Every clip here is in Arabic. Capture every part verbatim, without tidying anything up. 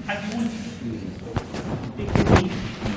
حد يقول تكنيك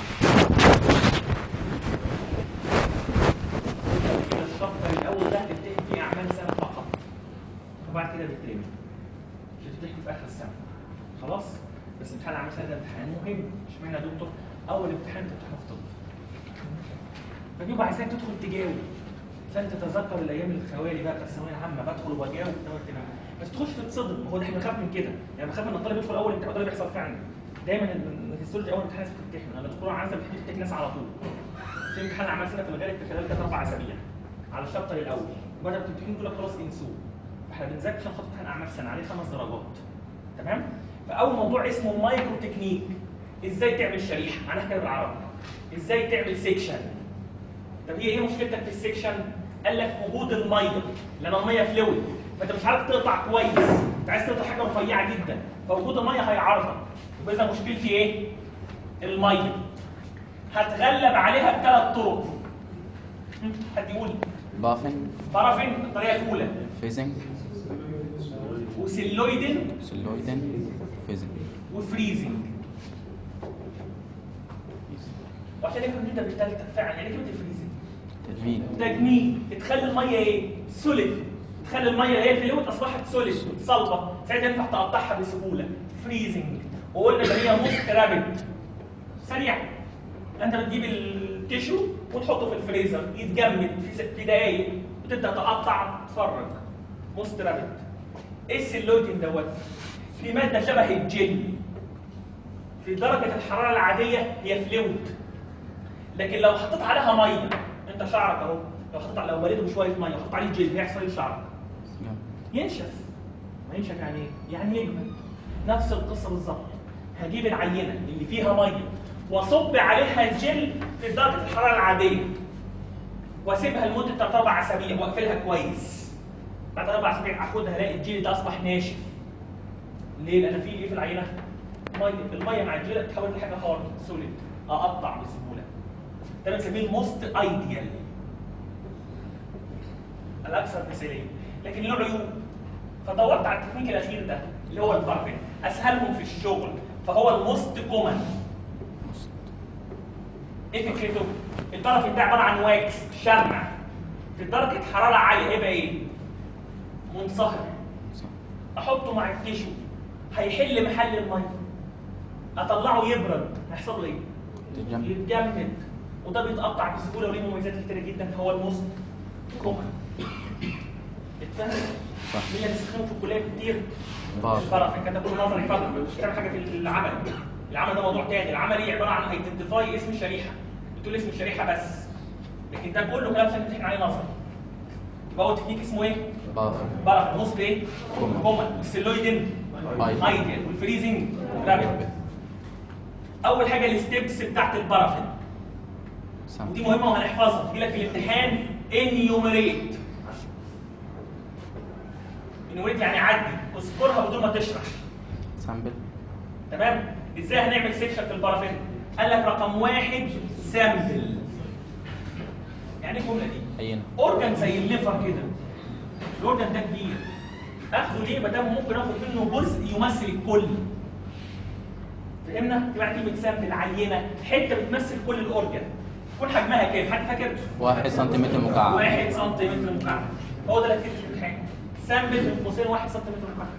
الشابتر الاول ده بتمتحن فيه اعمال سنه فقط وبعد كده بتترمي مش هتمتحن في اخر السنه خلاص. بس امتحان اعمال سنه ده امتحان مهم. اشمعنى يا دكتور؟ اول امتحان تمتحنه في طب فبيبقى عايزاك تدخل تجاوب عشان تتذكر الايام الخوالي بقى بتاع الثانويه العامه بدخل وبجاوب بس تخش تتصدم. هو ده احنا بنخاف من كده يعني بنخاف ان الطالب يدخل اول امتحان. وده اللي بيحصل فعلا دايما. الهيستولوجي اول امتحان لازم تمتحن. انا الدكتور عايزه بتحب تمتحن ناس على طول. في امتحان اعمال سنه في الغالب في خلال ثلاث اربع اسابيع على الشابتر الاول وبعد ما بتمتحن تقول لك خلاص انسوه. فاحنا بنذاكر عشان خاطر امتحان اعمال سنه عليه خمس درجات تمام. فاول موضوع اسمه مايكرو تكنيك. ازاي تعمل شريحه؟ هنحكي بالعربي. ازاي تعمل سيكشن؟ طب هي ايه مشكلتك في السيكشن؟ قال لك وجود الميه لان الميه فلويد فانت مش عارف تقطع كويس. انت عايز تقطع حاجه رفيعه جدا فوجود الميه هيعرضك. يبقى اذا مشكلتي ايه؟ الميه. هتغلب عليها بثلاث طرق. حد يقول؟ بافن بارافين الطريقه الاولى. فيزنج وسيلويدن سيلويدن فيزنج وفريزنج. وعشان نفهم انت بالثالثه فعلا يعني كلمه الفريزنج تجميد تجميد. تخلي الميه ايه؟ سوليد. تخلي الميه اللي هي الفلويد اصبحت سوليد صلبه ساعتها ينفع تقطعها بسهوله. فريزنج وقلنا ان هي موست رابيد سريع. انت بتجيب التيشو وتحطه في الفريزر يتجمد في في دقائق وتبدا تقطع تفرج. موست رابيد. ايه السيلويدين دوت؟ في ماده شبه الجل في درجه الحراره العاديه هي فلويد لكن لو حطيت عليها ميه انت شعرك اهو لو حطيت لو بريده بشويه ميه وحطيت عليه جل هيحصل ايه شعرك؟ ينشف. ما ينشف يعني ايه؟ يعني يجمد. نفس القصه بالظبط. هجيب العينه اللي فيها ميه واصب عليها الجل في درجه الحراره العاديه واسيبها لمده ثلاث اربع اسابيع واقفلها كويس. بعد اربع اسابيع اخدها الاقي الجل ده اصبح ناشف. ليه؟ لان في ايه في العينه؟ ميه. الميه مع الجل بتتحول لحاجه هارد سوليد اقطع بسهوله. ده بنسميه الموست ايديال الاكثر مثاليه لكن له عيوب. فدورت على التكنيك الاخير ده اللي هو البارفين اسهلهم في الشغل فهو الموست كومن. ايه فكرته؟ البارفين ده عباره عن واكس شمع في درجه حراره عاليه هيبقى ايه؟ منصهر. احطه مع التيشو هيحل محل الميه. اطلعه يبرد هيحصل له ايه؟ يتجمد وده بيتقطع بسهوله وليه مميزات كتيره جدا. هو الموست كومن. اتفهم؟ صح. مين اللي بيستخدمه في الكليه كتير؟ بارفين. البارفين. كان ده كله نظري فقط مش بتعمل حاجه في العمل. العمل ده موضوع تاني. العملي عباره عن ايدنتيفاي اسم الشريحه. بتقول اسم الشريحه بس لكن ده كله كلام عشان تمتحن عليه نظري. يبقى هو تكنيك اسمه ايه؟ بافن بارفين. موست ايه؟ كومن. والسيلويدن ايديال والفريزنج رابيد. اول حاجه الستبس بتاعت البارفين ودي مهمه وهنحفظها تجي لك في الامتحان. انيوميريت. انيوميريت يعني عدي اذكرها بدون ما تشرح. سامبل تمام. ازاي هنعمل سيكشن في البارافين؟ قال لك رقم واحد سامبل. يعني ايه الجمله دي؟ عينه اورجان زي الليفر كده. الاورجان ده كبير اخده ليه؟ ما دام ممكن اخد منه جزء يمثل الكل. فهمنا؟ تبقى كلمه سامبل عينه حته بتمثل كل الاورجان. يكون حجمها كام؟ حد فاكر؟ واحد سنتيمتر مكعب. واحد سنتيمتر مكعب. هو ده اللي هتكتب في الامتحان. سامبل من قوسين واحد سنتيمتر مكعب.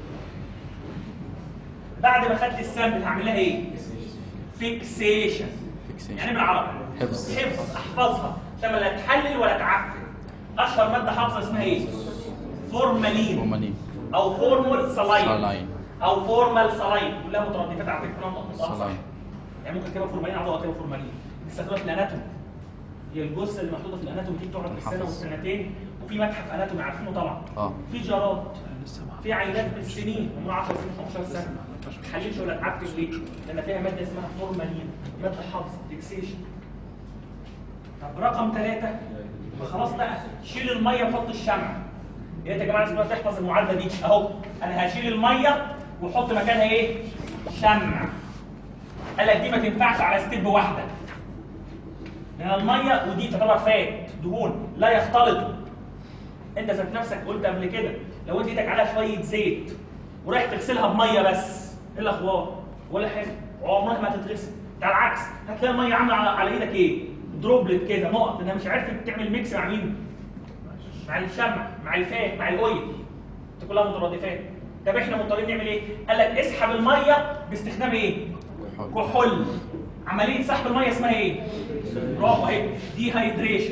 بعد ما خدت السامبل هعمل لها ايه؟ فيكسيشن. يعني بالعربي حفظ. حفظ احفظها عشان لا تحلل ولا تعفن. اشهر ماده حافظه اسمها ايه؟ فورمالين فورمالين او فورمال سلاين سلاين او فورمال سلاين. كلها مترادفات على فكره. نطقها سلاين. يعني ممكن كده فورمالين عضله كده فورمالين. بيستخدموها في الاناتومي. هي الجثه اللي محطوطه في الاناتومي دي بتقعد بالسنه والسنتين وفي متحف اناتومي عارفينه طبعا. اه في جراد في عينات بالسنين من عشر سنين خمستاشر سنه ما تحللش ولا تعفن ليه؟ لان فيها ماده اسمها فورمالين ماده حفظ فيكسيشن. طب رقم ثلاثه خلاص بقى شيل الميه وحط الشمع. يا ريت يا جماعه لازم تحفظ المعادله دي اهو. انا هشيل الميه واحط مكانها ايه؟ شمع. قال لك دي ما تنفعش على ستيب واحده لان الميه ودي تعتبر فات دهون لا يختلطوا. انت ذات نفسك قلت قبل كده لو انت ايدك عليها شويه زيت ورايح تغسلها بميه بس ايه الاخبار؟ ولا حاجه، وعمرها ما هتتغسل. ده العكس، هتلاقي الميه عامله على, على ايدك ايه؟ دروبلت كده، نقط، انها مش عارفه تعمل ميكس مع مين؟ مع الشمع، مع الفات، مع الاويل. دي كلها مترادفات. طب احنا مضطرين نعمل ايه؟ قال لك اسحب الميه باستخدام ايه؟ كحول. عمليه سحب الميه اسمها ايه؟ برافو اهي، دي هايدريشن.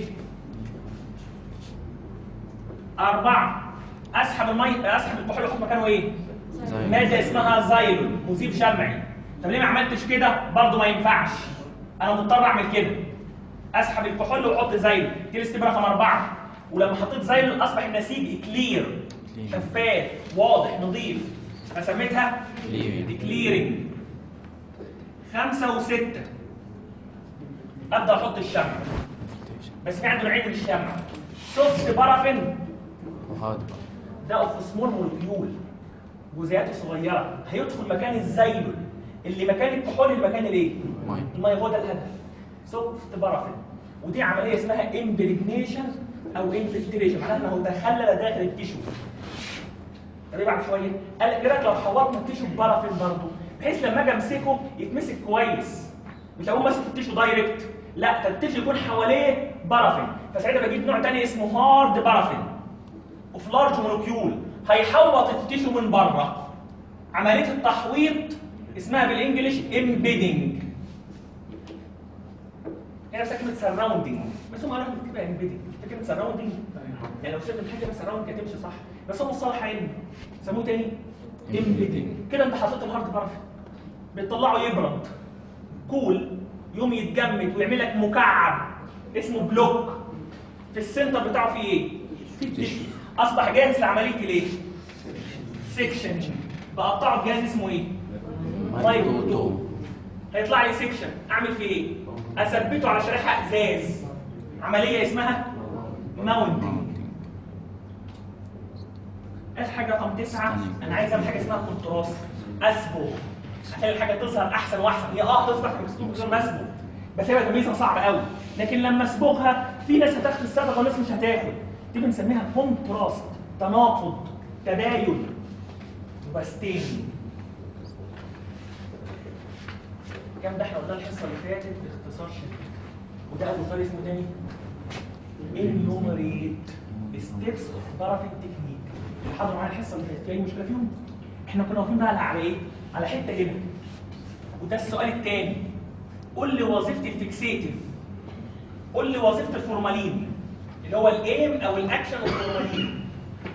أربعة، أسحب المية، أسحب الكحول أحط مكانه إيه؟ مادة اسمها زايلون، مذيب شمعي. طب ليه ما عملتش كده؟ برضه ما ينفعش. أنا مضطر أعمل كده. أسحب الكحول وأحط زايلون، دي الاستبرة رقم أربعة. ولما حطيت زايلون أصبح النسيج كلير، شفاف، واضح، نظيف. فسميتها ديكليرنج. خمسة وستة، أبدأ أحط الشمع. بس في عنده نوعين من الشمع. سوفت بارافين ده اوف سمول مولكيول، جزيئاته صغيره، هيدخل مكان الزيلون اللي مكان الكحول اللي مكان الايه؟ الميه. هو ده الهدف. سوفت بارافين. ودي عمليه اسمها امبريجنيشن او انفلتريشن، معناها انه تخلل داخل التيشو. طب ايه بعد شويه؟ قال لك ايه رايك لو حورنا التيشو ببارافين برضه، بحيث لما اجي امسكه يتمسك كويس، مش هقوم ماسك التيشو دايركت، لا، ده التيشو يكون حواليه بارافين. فساعتها بجيب نوع ثاني اسمه هارد بارافين اوف لارج مولكيول، هيحوط التيشو من بره. عمليه التحويط اسمها بالانجلش امبيدنج. هنا نفسها كلمه سراوندنج، بس هم قالوا بتبقى امبيدنج. كلمه سراوندنج يعني لو سبت الحاجه بس سراوندنج هتمشي صح، بس هو مصطلح علمي سموه تاني امبيدنج. كده انت حطيت الهارد بارافين، بتطلعه يبرد كول، يوم يتجمد ويعمل لك مكعب اسمه بلوك، في السنتر بتاعه فيه ايه؟ في التيشو. اصبح جاهز لعمليه الايه؟ سيكشن. بقطعه بجهاز اسمه ايه؟ مايكروتوم. هيطلع لي سيكشن، اعمل فيه ايه؟ اثبته على شريحه ازاز، عمليه اسمها ماونتنج. الحاجه رقم تسعه، انا عايز اعمل حاجه اسمها كونتراست، اصبغ عشان الحاجه تظهر احسن واحسن. هي اه تصبح كمسلوب غير مسبوغ، بس هي تمييزها صعب قوي. لكن لما اصبغها في ناس هتاخد الصبغه وناس مش هتاخد. دي بنسميها كونتراست، تناقض، تباين، وبستين. الكلام ده احنا قلنا الحصه اللي فاتت باختصار شديد، وده اول سؤال اسمه تاني انيومريت ستيبس اوف بارافين تكنيك. اللي حضروا معانا الحصه اللي فاتت في اي مشكله فيهم؟ احنا كنا واقفين بقى على ايه؟ على حته هنا. وده السؤال الثاني، قول لي وظيفه الفيكسيتيف، قول لي وظيفه الفورمالين اللي هو الايم او الاكشن والفورمالين.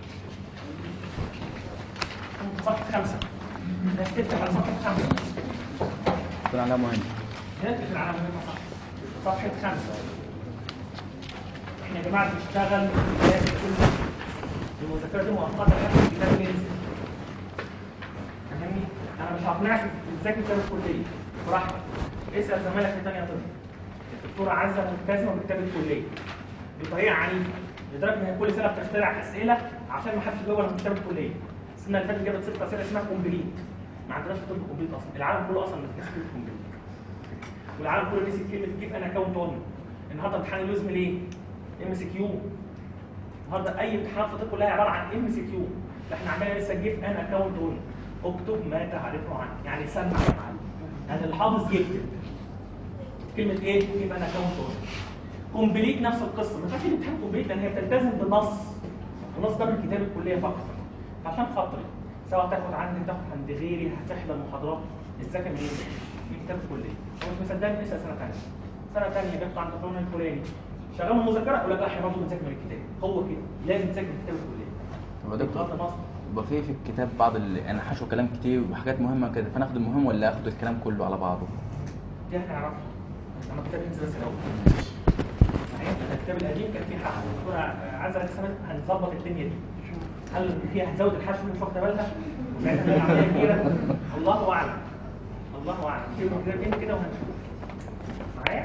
صفحه خمسه، الناس تفتح على صفحه خمسه. يكون علامه مهمه. هنا تقفل علامه مهمه صح. صفحه خمسه. احنا يا جماعه بنشتغل المذاكره دي مؤقته لحد الكتاب ينزل. فاهمني؟ انا مش هقنعك تذاكر كتاب الكليه براحتك. اسال زمايلك في ثانيه طب. الدكتوره عزه ملتزمه بكتاب الكليه بطريقه عنيفه، لدرجه ان هي كل سنه بتخترع اسئله عشان ما حدش يجاوب من كتاب الكليه. السنه اللي فاتت جابت ست اسئله اسمها كومبليت. ما عندناش طب كومبليت اصلا، العالم كله اصلا ما بيتكلمش كلمه كومبليت. والعالم كله نسي كلمه جيف ان اكونت اون. النهارده امتحان اليوزم ليه؟ ام سي كيو. النهارده اي امتحان في الطب كلها عباره عن ام سي كيو. احنا عندنا لسه جيف ان اكونت اون. اكتب ما تعرفه عنه، يعني سمع يا معلم. يعني الحافظ يكتب كلمه ايه؟ جيف ان اكونت اون. كومبليت نفس القصه، ما ينفعش الامتحان كومبليت لان هي بتلتزم بالنص. النص ده من كتاب الكليه فقط. عشان خاطري سواء تاخد عندي تاخد عند غيري، هتحضر محاضرات، الذاكر منين؟ من كتاب الكليه. هو مش مصدقني اسال سنه ثانيه. سنه ثانيه جبت عند القانون الفلاني شغال المذاكره اقول لك لا احنا برضه بنذاكر من الكتاب. هو كده لازم تذاكر من كتاب الكليه. طب يا دكتور يبقى في في الكتاب بعض اللي انا حشو كلام كتير وحاجات مهمه كده، فناخد المهم ولا اخد الكلام كله على بعضه؟ دي احنا نعرفها لما الكتاب ينزل بس الاول. صحيح الكتاب القديم كان فيه حشو، الدكتوره عايزه السنه هنظبط الدنيا دي. هل فيها هتزود الحشو مش واخده بالها؟ وساعتها هتبقى عمليه كبيره؟ الله اعلم. الله اعلم. في كتابين كده وهنشوف. معايا؟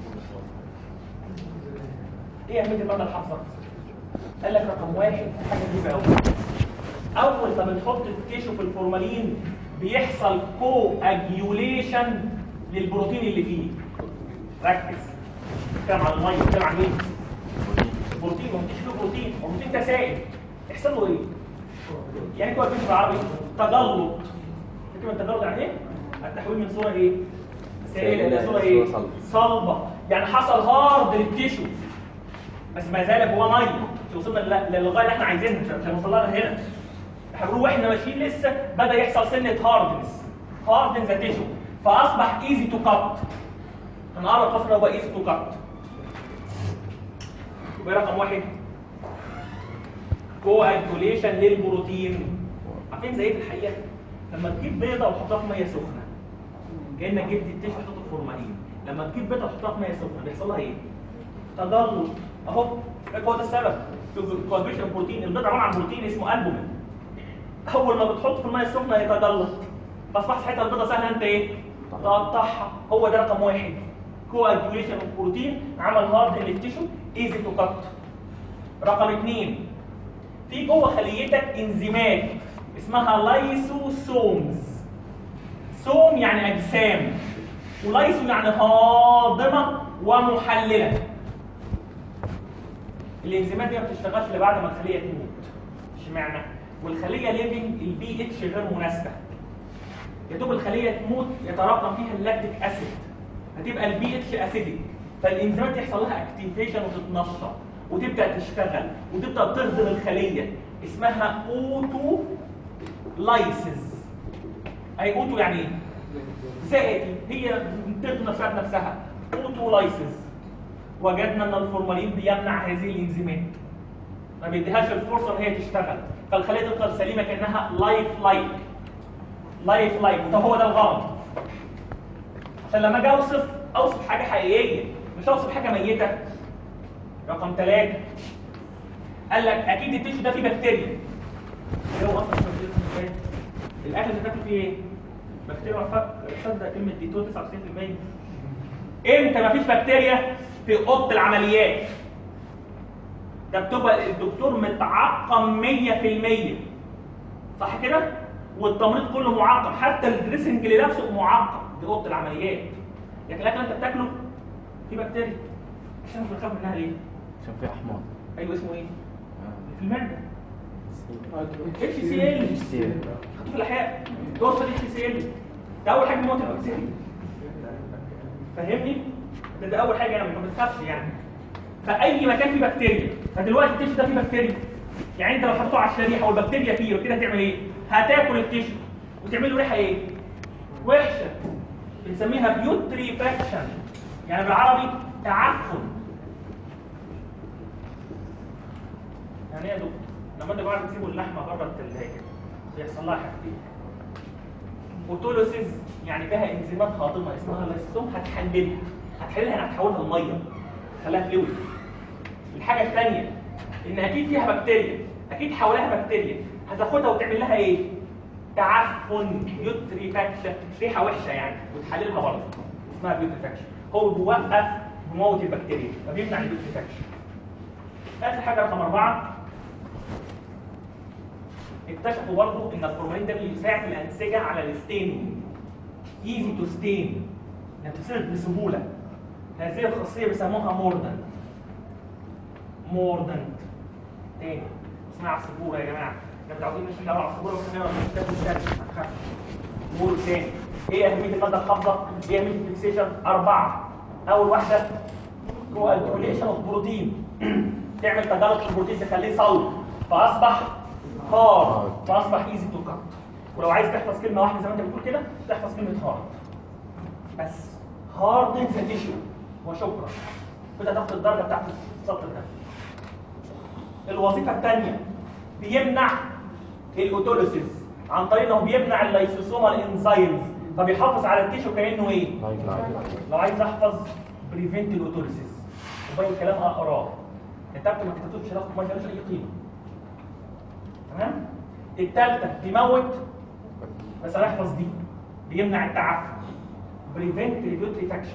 ايه اهميه الماده الحافظه؟ قال لك رقم واحد حاجه غريبه قوي. اول ما بنحط التيشو في الفورمالين بيحصل كو اجيوليشن للبروتين اللي فيه. ركز. بتتكلم عن الميه، بتتكلم عن مين؟ بروتين. ما فيش فيه بروتين، البروتين ده سائل. يحصل له ايه؟ يعني كويس بالعربي تجلط. فاكر التجلط يعني ايه؟ التحويل من صوره ايه؟ سائله الى صوره صورة ايه؟ صلبة. صلبه، يعني حصل هارد للتيشو بس ما زال جواه ميه. مش وصلنا لل- للغايه اللي احنا عايزينها، مش هنوصل لها هنا. احنا بنقول واحنا ماشيين لسه بدا يحصل سنه هاردنس، هاردن ذا تيشو، فاصبح ايزي تو كات. هنقرب فتره هو ايزي تو كات. يبقى رقم واحد كواجوليشن للبروتين. عارفين زي ايه في الحقيقه؟ لما تجيب بيضه وتحطها في ميه سخنه كانك جبت التيشو وحطيته في فورمالين. لما تجيب بيضه وتحطها في ميه سخنه بيحصل لها ايه؟ تجلط اهو. هو ده السبب كواجوليشن البروتين. البيضه عباره عن بروتين اسمه البومين. اول ما بتحط في الميه السخنه يتجلط، فاصبحت حته البيضه سهله انت ايه؟ تقطعها. هو ده رقم واحد كواجوليشن البروتين، عمل هارد للتيشو ايزي تو كات. رقم اثنين في جوه خليتك انزيمات اسمها لايسوسومز. سوم يعني اجسام، ولايسو يعني هاضمه ومحلله. الانزيمات دي ما بتشتغلش الا بعد ما الخليه تموت. اشمعنى؟ والخليه ليفنج البي اتش غير مناسبه. يا دوب الخليه تموت يتراكم فيها اللاكتيك اسيد، هتبقى البي اتش اسيدك، فالانزيمات يحصل لها اكتيفيشن وتتنشط وتبدا تشتغل وتبدا تهضم الخليه، اسمها اوتو لايسيس. اي اوتو يعني ايه؟ ذاتي، هي بتهضم نفسها بنفسها. اوتو لايسيس. وجدنا ان الفورمالين بيمنع هذه الانزيمات، ما بيديهاش الفرصه ان هي تشتغل، فالخليه تفضل سليمه كانها لايف لايك. لايف لايك. طب هو ده الغرض، عشان لما اجي اوصف اوصف حاجه حقيقيه مش اوصف حاجه ميته. رقم ثلاثة قال لك اكيد التيشو ده فيه بكتيريا. ايه هو اصلا بكتيريا؟ الاكل اللي بتاكل فيه ايه؟ بكتيريا. تصدق كلمه ديتو تسعة وتسعين بالمية. امتى مفيش بكتيريا؟ في اوضه العمليات. ده بتبقى الدكتور متعقم مية في المية، صح كده؟ والتمريض كله معقم، حتى الدريسنج اللي لابسه معقم. دي اوضه العمليات. لكن الاكل انت بتاكله فيه بكتيريا. عشان مش بنخاف منها ليه؟ عشان فيها احماض. ايوه اسمه ايه؟ في المعده اتش سي ال. خدوه في الاحياء توصل اتش سي ال. ده اول حاجه موت البكتيريا. فاهمني؟ ده, ده اول حاجه، يعني ما بتخافش يعني. فاي مكان فيه بكتيريا، فدلوقتي التيشو ده فيه بكتيريا. يعني انت لو حطيته على الشريحه والبكتيريا فيه وكده هتعمل ايه؟ هتاكل التيشو وتعمل له ريحه ايه؟ وحشه. بنسميها بيوتريفاكشن، يعني بالعربي تعفن. يعني ايه يا دكتور؟ لما انت بعد تسيبوا اللحمه بره الثلاجه بيحصل لها حاجتين. اوتولوسيس يعني فيها انزيمات هاضمه اسمها لايسوسوم، هتحللها هتحللها يعني هتحولها لميه، خلاها فلويد. الحاجه الثانيه ان اكيد فيها بكتيريا، اكيد حواليها بكتيريا، هتاخدها وتعمل لها ايه؟ تعفن، بيوتريفاكشن، ريحه وحشه يعني، وتحللها برضه اسمها بيوتريفاكشن. هو بيوقف بموت البكتيريا فبيمنع البيوتريفاكشن. اخر حاجه رقم اربعه، اكتشفوا برضه ان الفورمالين ده بيساعد الانسجه على الستيننج. ايزي تو ستين، يعني بتسرد بسهوله. هذه الخاصيه بيسموها موردنت. موردنت تاني اسمها على السبوره يا جماعه. احنا متعودين نشرح الاول على السبوره وكده نقرا في الكتاب الثاني، ما تخافش. مور تاني. ايه اهميه الماده الحافظه؟ ايه اهميه الفيكسيشن؟ اربعه. اول واحده كواجوليشن اوف بروتين، تعمل تجلط البروتين تخليه صلب فاصبح هارد، فاصبح ايزي تو كات. ولو عايز تحفظ كلمه واحده زي ما انت بتقول كده تحفظ كلمه هارد بس. هارد ذا تيشو وشكرا، كده تاخد الدرجه بتاعت السطر ده. الوظيفه الثانيه بيمنع الاوتوليسيس عن طريق انه بيمنع اللايسوسومال انزيمز، فبيحافظ على التيشو كانه ايه؟ لو عايز تحفظ بريفنت الاوتوليسيس وباقي الكلام اقراه، كتبت ما كتبتوش رقم ما لهاش اي قيمه. تمام؟ الثالثه بيموت، بس هنحفظ دي، بيمنع التعفن، بريفنت البيوتريفاكشن،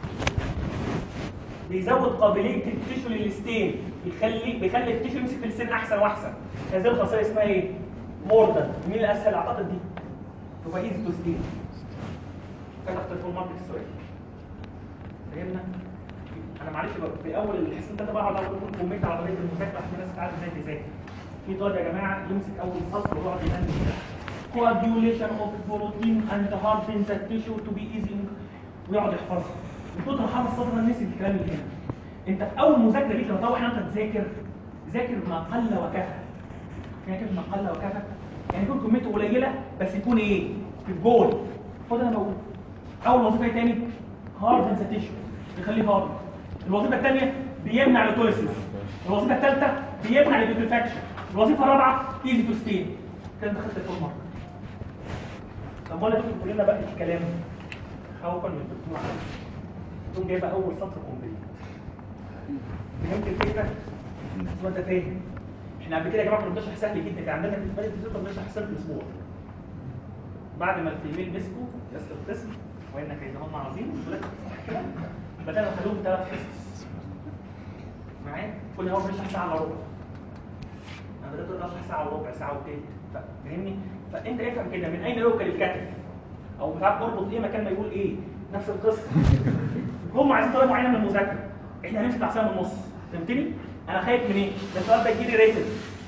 بيزود قابليه التيشو للستين، بيخلي بيخلي التيشو يمسك في السن احسن واحسن. هذه الخاصيه اسمها ايه؟ موردن. مين الاسهل؟ اعتقد دي تبقى ايزي تو ستين. كتبت الفول مارك السؤال. فهمنا؟ انا معلش في اول الحصه ده بقعد اقول لكم كومنت على طريقه المذاكره عشان الناس تعرف ازاي تذاكر. في طالب يا جماعه يمسك اول سطر ويقعد ينمي coagulation of protein and hardens the tissue to be easy ويقعد يحفظها. من كتر ما حافظ صدر نسي الكلام اللي هنا. انت في اول مذاكره ليك لما تروح انت تذاكر ذاكر ما قل وكفى. يعني كلمه ما قل وكفى يعني يكون كميته قليله بس يكون ايه؟ في الجول. خد انا بقول اول وظيفه ايه تاني؟ هاردنز ذا تيشو يخليه هارد. الوظيفه الثانيه بيمنع الاتوليسيس. الوظيفه الثالثه بيمنع البيوتريفاكشن. الوظيفه الرابعه ايزي تو ستين. كده انت خدت الفول مارك. طب ولا تقول تقول لنا بقى الكلام خوفا من الدكتور علي. تقوم جايبه اول سطر كومبليت. فهمت الفكره؟ وانت فاهم؟ احنا قبل كده يا جماعه كنا بنشرح سهل جدا، كان عندنا في الفريق في بنشرح سنه الاسبوع. بعد ما الفيميل مسكوا رئاسه القسم وانك هم عظيم الولاد صح كده بدانا نخليهم ثلاث حصص. معايا؟ كل يوم بنشرح ساعه الا ربع. انا بدات اشرح ساعه وربع ساعه وثلث فاهمني؟ فانت افهم كده من اين يوكل الكتف؟ او مش عارف اربط ايه مكان ما يقول ايه؟ نفس القصه. هم عايزين طريقه معينه من المذاكره، احنا هنمشي تحسين من النص، فهمتني؟ انا خايف من ايه؟ ده السؤال ده يجي لي ريتن.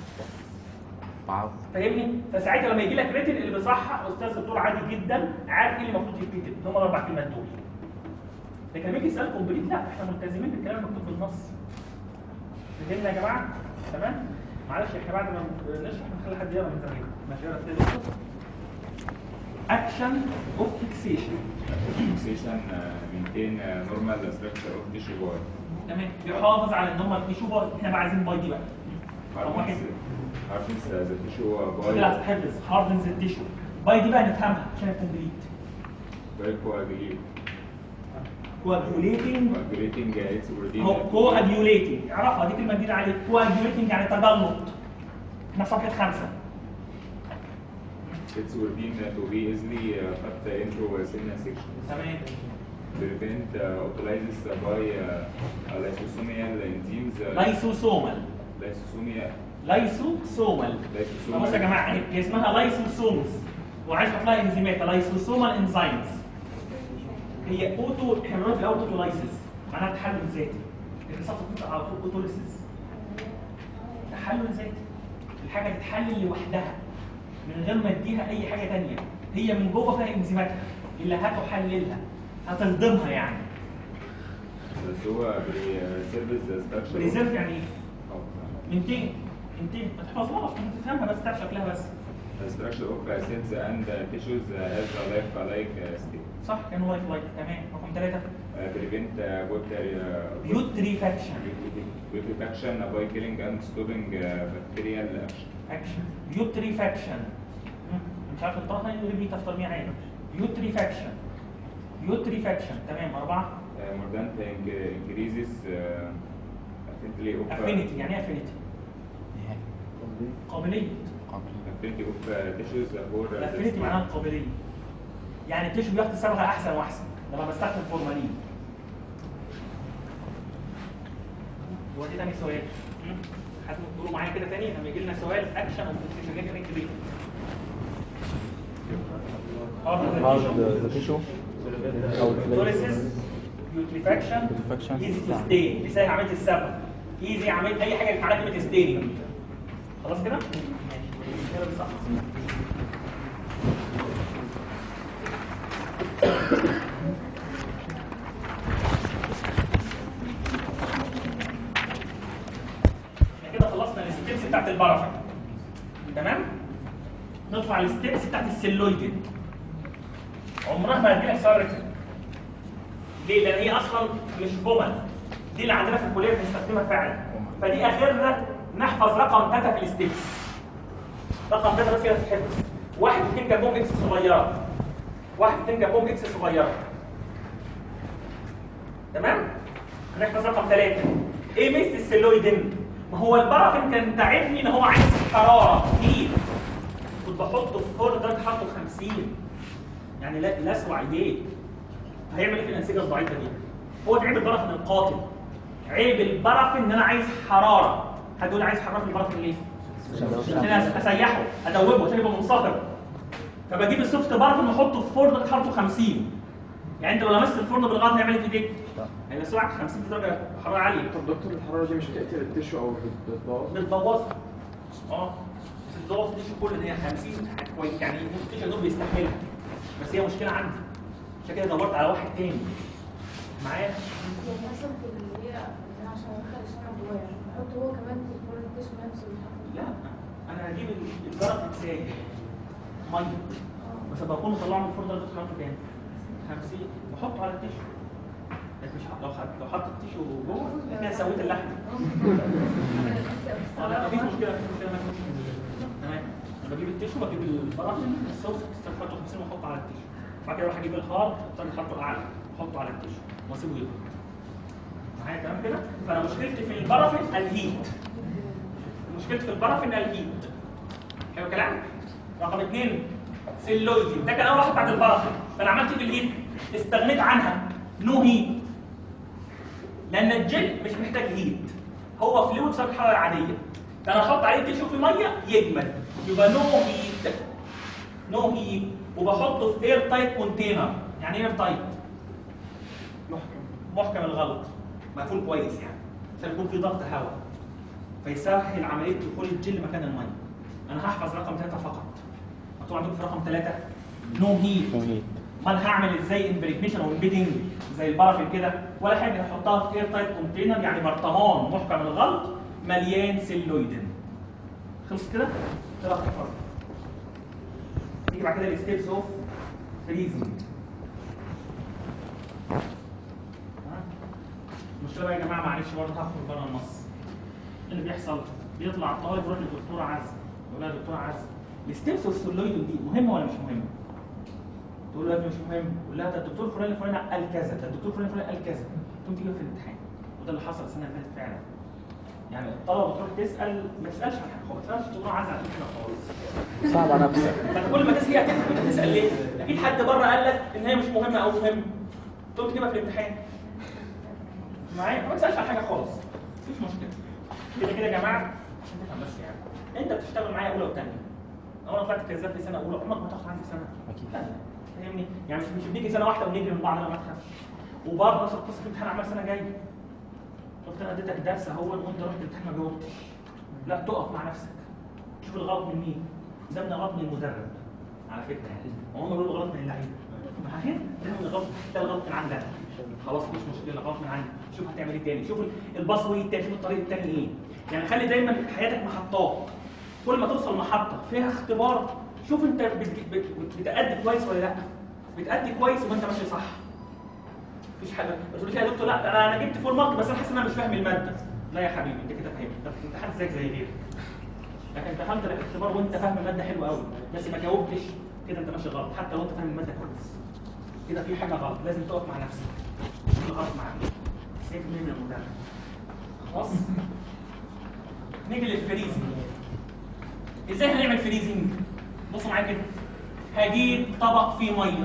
فاهمني؟ فساعتها لما يجي لك ريتن اللي بيصحح استاذ الدكتور عادي جدا عارف ايه اللي المفروض يتكتب، هم الاربع كلمات دول. لكن لما يجي يسال كومبليت لا احنا ملتزمين بالكلام المكتوب بالنص. فهمنا يا جماعه؟ تمام؟ معلش احنا بعد ما نشرح نخلي حد يقرا من زمان. ماشي يا دكتور؟ اكشن اوف فيكسيشن. فيكسيشن مينتين نورمال ستراكشر اوف تيشو باي. تمام بيحافظ على النورمال تيشو باي. احنا بقى عايزين باي دي بقى. هاردنس ذا تيشو باي. لا تحفظ هاردنس ذا تيشو باي دي بقى نفهمها عشان الكومبليت. باي كواجوليت. كواجوليتنج. كواجوليتنج اتس بروتين. كواجوليتنج اعرفها دي كلمه جديده عليك. كواجوليتنج يعني تجلط. احنا في صفحه خمسه. It's routine to be easily uh, cut into a thin section. تمام. Prevent uh, autolysis by uh, lysosomal enzymes. لايسوسومال. lysosomal. لايسوسومال. lysosomal. بص يا جماعه هي اسمها لايسوسومز وعايز احط لها انزيمات لايسوسومال انزيمز. هي اوتو احنا بنقول في الاول اوتولايسيس معناها تحلل ذاتي. لكن صفحه بتبقى على طول اوتوليسيس. تحلل ذاتي. الحاجه تتحلل لوحدها. من غير ما اديها اي حاجه ثانيه، هي من جوه فيها انزيماتها اللي هتحللها هتهضمها يعني. بس هو بريزيرف ستراكشر. بريزيرف يعني ايه؟ مينتين مينتين ما تحفظهاش انت تفهمها بس تعرف شكلها بس. structure of cells and tissues has a life-like state. صح كان لايف لايك تمام. رقم ثلاثة prevent بيوتريفاكشن. بيوتريفاكشن by killing and stopping bacterial action. اكشن بيوتريفاكشن مش عارف الطرح يقول لي تفطر مين عينك. بيوتريفاكشن بيوتريفاكشن تمام. أربعة mordant increases affinity of affinity يعني ايه affinity؟ قابلية. affinity of tissues for affinity معناها القابلية. يعني التيشو بياخد صبغة أحسن وأحسن لما بستخدم فورمالين. هو دي تاني سؤال. حد تقولوا معايا كده تاني لما يجي لنا سؤال اكشن او فيكسيشن لينك كبير. هارد تيشو او اوتوليسيس بيوتريفاكشن ايزي تو ستين. مثال عمليه السبب ايزي عمليه اي حاجه معناها كلمه ستيننج. خلاص كده؟ ماشي كده صح. الستيبس بتاعت البركه تمام. ندخل على الستيبس بتاعت السيلويد. عمرها ما هتجيلك سؤال رتم. ليه؟ لان هي اصلا مش جمل. دي اللي عندنا في الكليه بنستخدمها فعلا. فدي اخرنا نحفظ رقم ثلاثه في الستيبس. رقم ثلاثه بس كده تتحفظ. واحد واثنين جنبهم اكس صغيره. واحد واثنين جنبهم اكس صغيره. تمام؟ هنحفظ رقم ثلاثه. ايه ميزه السيلويدين؟ ما هو البرافين كان تعبني ان هو عايز حراره كتير. كنت بحطه في فرن درجه حرارته خمسين. يعني لا لسوع عيديه. هيعمل ايه في الانسجه الضعيفه دي؟ هو ده عيب البرافين القاتل. عيب البرافين ان انا عايز حراره. حد يقول عايز حراره في البرافين ليه؟ عشان اسيحه، ادوبه عشان يبقى منصهر. فبجيب السوفت برافين واحطه في فرن درجه حرارته خمسين. يعني انت لو لمست الفرن بالغلط هيعمل ايه في ايديك؟ هيبقى سرعه خمسين درجه حراره عاليه. طب دكتور الحراره دي مش بتقتل التشو او بتبوظها؟ بتبوظها. اه بس الضغط التيشو كل ده خمسين كويس يعني التيشو دول بيستحملها، بس هي مشكله عندي عشان كده دورت على واحد تاني معايا. يعني مثلا في اللي هي عشان ادخل الشمع جوايا بحط هو كمان في الفرن التيشو نفسه اللي لا انا هجيب الجرس سايل ميه بس بكون مطلعه من الفرن درجه حرارته كام؟ خمسين واحطه على التيشو. لكن مش لو خدت لو حطيت التيشو جوه كده سويت اللحمه. اه لا مفيش مشكله مفيش مشكله مفيش مشكله تمام. انا بجيب التيشو بجيب البراكين الصوص استخدمته خمسين واحطه على التيشو. بعد كده اروح اجيب الخار اضطر احطه اعلى احطه على التيشو واسيبه يبرد. معايا تمام كده؟ فانا مشكلتي في البرافين الهيت. مشكلتي في البرافين الهيت. حلو الكلام؟ رقم اثنين سيلويدي، ده كان اول واحد بعد البرافين، فانا عملت في الهيت استغنيت عنها نو هيت. لان الجل مش محتاج هيت، هو فلويد درجه الحراره العاديه. فانا احط عليه تيشو في ميه يجمد، يبقى نو هيت. نو هيت وبحطه في اير تايت كونتينر. يعني ايه اير تايت؟ محكم محكم الغلق، مقفول كويس يعني عشان يكون في ضغط هواء فيسهل عمليه دخول الجل مكان الميه. انا هحفظ رقم ثلاثة فقط. مكتوب عندكم في رقم ثلاثة نو هيت. نو هيت. امال هعمل ازاي امبريجنيشن او امبيدنج زي البرافين كده؟ ولا حاجه، هحطها في اير تايت كونتينر يعني برطمان محكم الغلق مليان سيلويدين. خلص كده؟ ده رقم فرق. نيجي بعد كده الستيبس اوف فريزنج. المشكله بقى يا جماعه معلش برضه هخرج بره النص. اللي بيحصل بيطلع الطالب يروح للدكتوره عزه يقول لها يا دكتوره عزه الستيبس اوف سيلويدين دي مهمه ولا مش مهمه؟ تقول له يا ابني مش مهم، قول لها ده الدكتور فلان الفلاني قال كذا، ده الدكتور فلان الفلاني قال كذا، تقوم تجيبها في الامتحان. وده اللي حصل السنه اللي فاتت فعلا. يعني الطلبه بتروح تسال ما تسالش عن حاجه، ما تسالش الدكتور عايز على كده خالص. صعب على نفسك. فانت كل ما تسال هي هتسال تسال ليه؟ اكيد حد بره قال لك ان هي مش مهمه او مهمه. تقوم تجيبها في الامتحان. معايا؟ ما تسالش عن حاجه خالص. مفيش مشكله. كده كده يا جماعه عشان تفهم بس يعني. انت بتشتغل معايا اولى وثانيه. لو انا طلعت كذاب في سنه اولى عمرك ما تاخد عندي سنه. اكيد. لا فاهمني؟ يعني مش بنيجي سنه واحده ونجري من بعض لا ما تخافش. وبرضه نفس القصه في امتحان اعمال سنه جايه. شفت انا اديتك درس اهو وانت رحت الامتحان ما جاوبتش. لا تقف مع نفسك. شوف الغلط من مين؟ ده من غلط من المدرب. على فكره يعني هم بيقولوا غلط من اللعيبه. ما هي ده من الغلط ده الغلط من عندنا. خلاص مش مشكله غلط من عندي. شوف هتعمل ايه تاني، شوف الباص واي التاني، شوف الطريق التاني ايه. يعني خلي دايما حياتك محطات. كل ما توصل محطه فيها اختبار شوف انت بتأدي كويس ولا لا. بتأدي كويس وانت ماشي صح. مفيش حاجه ما تقوليش يا دكتور لا انا انا جبت فول مارك بس انا حاسس ان انا مش فاهم الماده. لا يا حبيبي انت كده فاهم، انت في الامتحان زيك زي غيرك. لكن دخلت الاختبار وانت فاهم الماده حلوه قوي بس ما جاوبتش كده انت ماشي غلط حتى لو انت فاهم الماده كويس. كده في حاجه غلط لازم تقف مع نفسك. في غلط معاك. سيب مين من المدرب. خلاص؟ نيجي للفريزنج. ازاي هنعمل فريزنج؟ بصوا معايا كده. هجيب طبق فيه ميه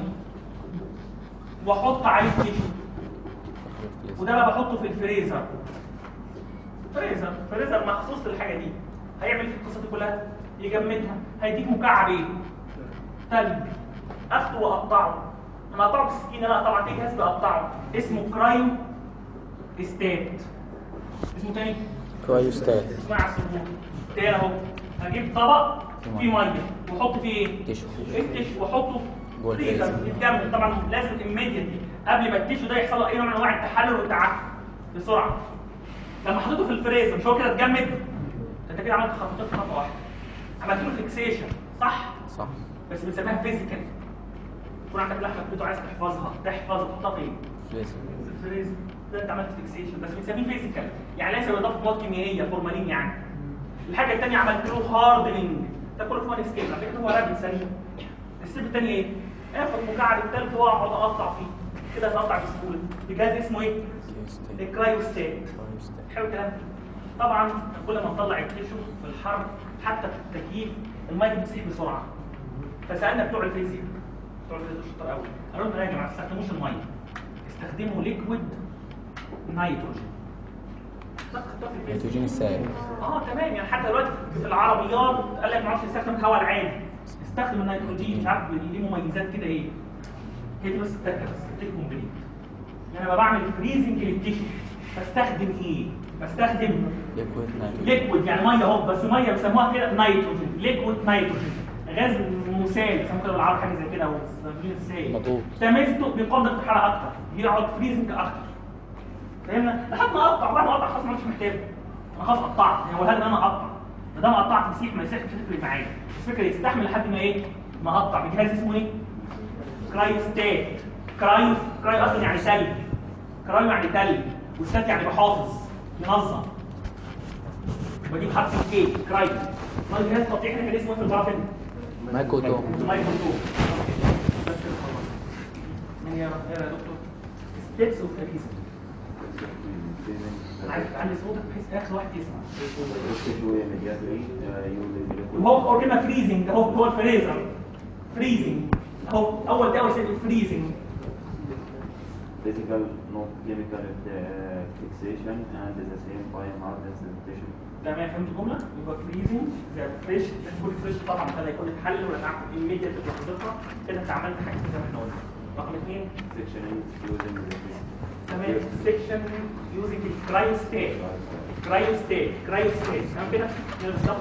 واحط عليه تيشو وده بقى بحطه في الفريزر. فريزر فريزر مخصوص للحاجه دي. هيعمل في القصه دي كلها يجمدها. هيديك مكعب ايه؟ تلج. اخده واقطعه. انا اقطعه بالسكينه لا طبعا في جهاز بقطعه اسمه كرايو ستات. اسمه تاني؟ كرايو ستات. اسمع على السبوره. تاني اهو. هجيب طبق فيه ميه واحط فيه ايه؟ تيشو. التيشو واحطه جوه فريزر الفريزر. يتجمد. طبعا لازم immediately قبل ما التيشو ده يحصل له اي نوع من انواع التحلل والتعفن بسرعه. لما حطيته في الفريزر مش هو كده اتجمد؟ انت كده عملت خطوتين في خطوه واحده. عملت له فيكسيشن صح؟ صح. بس بنسميها فيزيكال. يكون عندك لحمه بتاعته عايز تحفظها تحفظها تحطها فين؟ فريزر. الفريزر. ده انت عملت فيكسيشن بس بنسميه فيزيكال يعني ليس باضافه مواد كيميائيه فورمالين يعني. الحاجه الثانيه عملت له هاردنينج. ده كله في وان سكيل على فكره هو راجل سليم. الستيب الثاني ايه؟ اخد مكعب الثلج واقعد اقطع فيه كده هتقطع بسهوله بجهاز اسمه ايه؟ الكرايوستات. حلو الكلام. طبعا كل ما نطلع التيشو في الحر حتى في التكييف الميه بتسيح بسرعه. فسالنا بتوع الفيزياء بتوع الفيزياء شطار قوي قالوا لنا يا جماعه ما تستخدموش الميه استخدموا ليكويد نيتروجين. نيتروجين السائل. اه تمام يعني حتى دلوقتي في العربيات قال لك ما اعرفش تستخدم الهواء العادي استخدم النيتروجين مش عارف ليه مميزات كده ايه. هي دي بس التكه بس التك كومبليت. يعني انا بعمل فريزنج للتيشو بستخدم ايه؟ بستخدم ليكويد نيتروجين. ليكويد يعني ميه اهو، بس ميه بيسموها كده نيتروجين، ليكويد نيتروجين، غاز مسال بيسموه كده بالعربي حاجه زي كده، او ازاي؟ مضغوط. تميزته بيقاوم درجه الحراره اكتر، يقعد فريزنج اكتر. فهمنا؟ لحد ما اقطع، بعد ما اقطع خلاص ما عادش محتاجه. انا خلاص قطعت، هو الهدف ان انا اقطع. ما دام قطعت يسيح ما يسيحش مش هتفرق معايا. الفكره يستحمل لحد ما ايه؟ ما اقطع. بجهاز اسمه ايه؟ كرايوستات. كرايو كرايو اصلا يعني ثلج. كرايو يعني ثلج، والستات يعني بحافظ، ينظم. بجيب حرف الكي، كرايو. ما الجهاز التقطيع هنا كان اسمه ايه في البارافين؟ مايكوتوم. مايكروتوم. بس كده خلاص. مين يا يا دكتور؟ ستيبس اوف فريزنج. انا عايز تعلي صوتك بحيث اخر واحد يسمع. وهو اورجينا فريزنج، اهو هو الفريزر. فريزنج اهو اول دواء يسمى فريزنج. physical, not chemical uh, fixation and the same biomarkers presentation. تمام، فهمت الجمله؟ يبقى فريزنج زي فريش، كل فريش طبعا ده يكون اتحلل ولا تعرف ايميديت في لحظتها كده انت عملت حاجه زي ما احنا قلنا. رقم اثنين Sectioning using the تمام، سيكشن يوزنج الكرايوستات. كرايوستات كرايوستات تمام كده؟ كده بالظبط.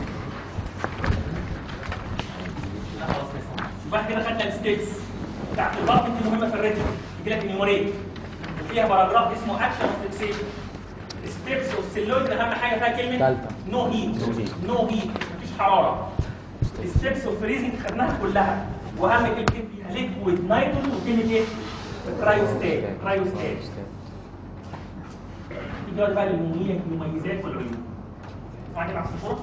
لا خلاص كده. يبقى احنا كده خدنا الستيبس بتاعت البارت دي مهمه في الريتم. يجي لك النيومريت وفيها باراجراف اسمه اكشن فيكسيشن. ستيبس والسيلويد اهم حاجه فيها كلمه ثالثه نو هيت. نو هيت مفيش حراره. الستيبس والفريزنج خدناها كلها، واهم كلمتين فيها ليكويد نيتروجين وكلمه ايه؟ كرايوستات. كرايوستات. تيجي دلوقتي بقى للمميزات والعيوب. اسمعني مع الصفوره.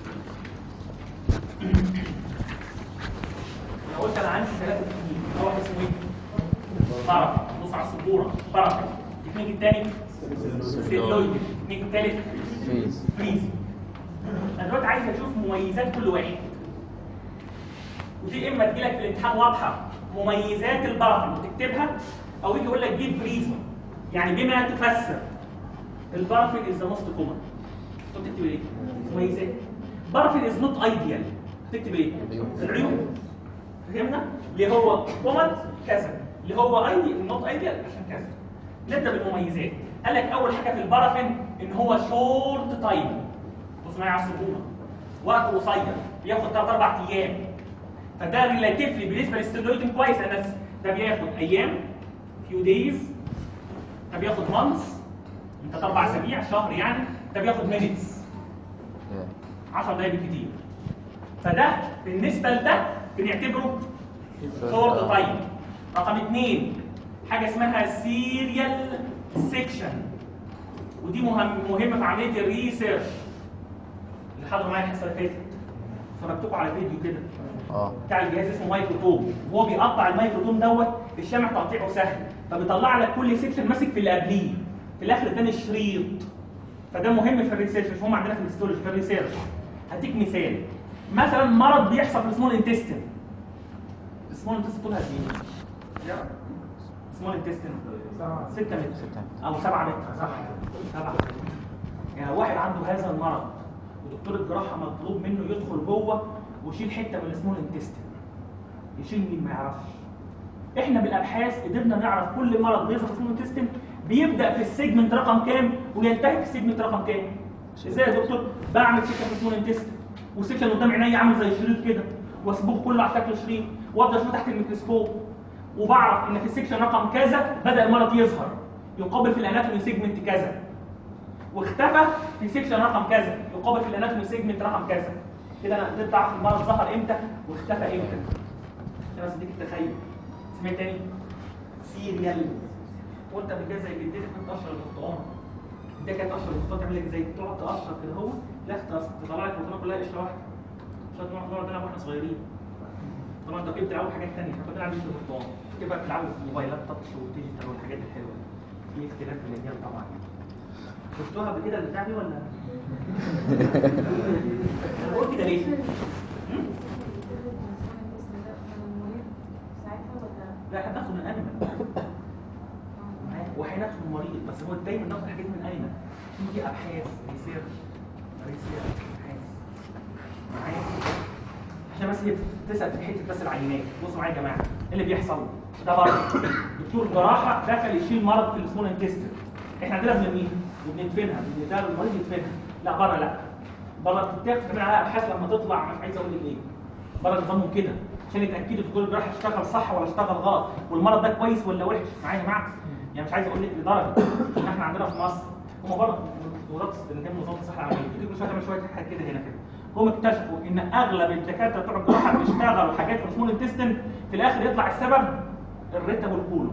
انا قلت انا عندي ثلاثه تكنيك، اول واحد اسمه ايه؟ طرف. بص على السبوره، طرف. التكنيك الثاني سيلويد. التكنيك الثالث فريز. فريز. انا دلوقتي عايز اشوف مميزات كل واحد، ودي اما تجي لك في الامتحان واضحه مميزات البارافين وتكتبها، او يجي يقول لك جيب ريزون يعني بما تفسر البارافين از ذا موست كومن. تكتب ايه؟ مميزات. بارافين از نوت ايديال، تكتب ايه؟ العيوب. فهمنا؟ اللي هو كومن كذا، اللي هو ايديال نوت ايديال عشان كذا. نبدا بالمميزات. قال لك اول حاجه في البارافين ان هو شورت تايم. بص معايا على السبوره، وقت قصير بياخد ثلاث اربع ايام، فده ريلاتيفلي بالنسبه للستيرويد كويس يا ناس. ده بياخد ايام، فيو دايز، ده بياخد مانثs، من ثلاث اربع اسابيع، شهر يعني، ده بياخد مينتس، عشر دقايق بالكتير. فده بالنسبه لده بنعتبره شورت تايم. رقم اثنين حاجه اسمها سيريال سيكشن، ودي مهم مهمه في عمليه الريسيرش. اللي حضروا معايا الحصه اللي فاتت فرجتكم على فيديو كده اه بتاع الجهاز اسمه مايكروتوم، وهو بيقطع المايكروتوم دوت الشمع تقطيعه سهل، فبيطلع لك كل سيكشن ماسك في اللي قبليه، في الاخر اداني الشريط. فده مهم في الريسيرش، مش هم عندنا في الاستورج في الريسيرش. هديك مثال، مثلا مرض بيحصل في السمول انتستين. السمول انتستين طولها قد ايه؟ سمول انتستين ستة متر او سبعة متر، صح؟ سبعة متر. يعني واحد عنده هذا المرض ودكتور الجراحه مطلوب منه يدخل جوه ويشيل حته من السمول انتستين. يشيل مين ما يعرفش. احنا بالابحاث قدرنا نعرف كل مرض بيظهر في السمول انتستين بيبدا في السيجمنت رقم كام وينتهي في السيجمنت رقم كام. ازاي يا دكتور؟ بعمل سكه في السمول انتستين، والسكشن قدام عينيا عامل زي شريط كده، واصبغه كله على شكل شريط، وابدا اشوفه تحت الميكروسكوب، وبعرف ان في السكشن رقم كذا بدا المرض يظهر، يقابل في الاناتومي سيجمنت كذا، واختفى في سكشن رقم كذا، يقابل في الاناتومي سيجمنت رقم كذا. كده انا قدرت اعرف المرض ظهر امتى واختفى امتى. عشان بس اديك التخيل. اسمها تاني سيريال. وانت بتجهز زي جدتك كنت تقشر البرتقال. ده كانت تقشر البرتقال تعمل لك زي تقعد تقشر كده اهو، لا تطلع لك البرتقال كلها قشره واحده. عشان نقعد نلعب واحنا صغيرين. طبعا انتوا كنتوا بتلعبوا حاجات ثانيه، احنا كنا بنلعب في البرتقال. كده بقى بتلعبوا في موبايلات تاتش وديجيتال والحاجات الحلوه دي. في اختلاف في الاجيال طبعا. شفتوها قبل كده البتاع دي ولا؟ انا بقول كده ليه؟ لا احنا بناخد من انيمال وهناخد من مريض، بس هو دايما ناخد حاجات من انيمال. في ابحاث ريسيرش ريسيرش ابحاث معايا عشان بس تسال في حته بس العينات. بصوا معايا يا جماعه، ايه اللي بيحصل؟ ده مرض دكتور جراحه دخل يشيل مرض في السمول انتستين، احنا عندنا بنرميها وبندفنها، بنديها للمريض يدفنها. لا بره لا، بره بتتاخد كمان عليها ابحاث لما تطلع مش عايز اقول لك ايه. بره نظامهم كده عشان يتاكدوا الدكتور الجراح اشتغل صح ولا اشتغل غلط، والمرض ده كويس ولا وحش. معايا يا جماعه؟ يعني مش عايز اقول لك لدرجه ان احنا عندنا في مصر هم بره دكتورات استخدام نظام الصحه العالميه بتيجي كل شويه تعمل شويه حاجات كده هنا كده. هم اكتشفوا ان اغلب الدكاتره بتوع الجراحه بيشتغلوا حاجات في سمول انتستين، في الاخر يطلع السبب الريتا والكولو.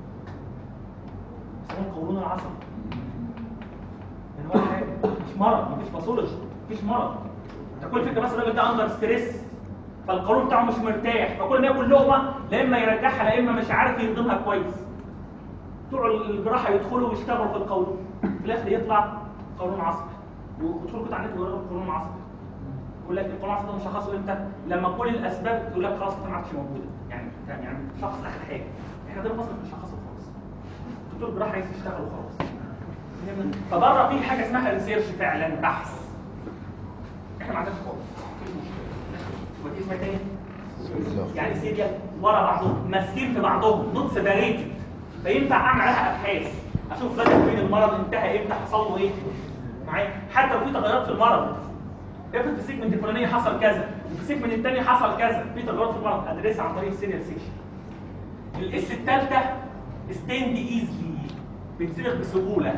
بيسموه القولون العصبي. يعني ولا حاجه، مش مرض، مفيش باثولوجي، مفيش مرض. انت كل فكره بس الراجل ده اندر ستريس، فالقولون بتاعه مش مرتاح، فكل ما ياكل لقمه لا اما يرجعها لا اما مش عارف يهضمها كويس. بتوع الجراحه يدخلوا ويشتغلوا في القولون، في الاخر يطلع قولون عصبي. وتدخلوا كده على النت ويقروا القولون العصبي. يقول لك القولون العصبي ده مشخصه امتى؟ لما كل الاسباب تقول لك خلاص انت ما عادش موجوده، يعني يعني شخص اخر حاجه. احنا ده مصر مش شخصه خالص. دكتور الجراحه عايز يشتغل وخلاص. فبره في حاجه اسمها ريسيرش فعلا، بحث. احنا ما عندناش خالص. ودي اسمها ايه؟ يعني سيريال ورا بعضهم، ماسكين في بعضهم، نوت سيباريتد. فينفع اعمل عليها ابحاث، اشوف بدا فين المرض، انتهى امتى، حصل له ايه؟ معايا؟ حتى لو في تغيرات في المرض. افرض في السيجمنت الفلانيه حصل كذا، وفي السيجمنت الثاني حصل كذا، في تغيرات في المرض، ادرسها عن طريق السيريال سيكشن. الاس الثالثه ستاند ايزلي، بتصيغ بسهوله.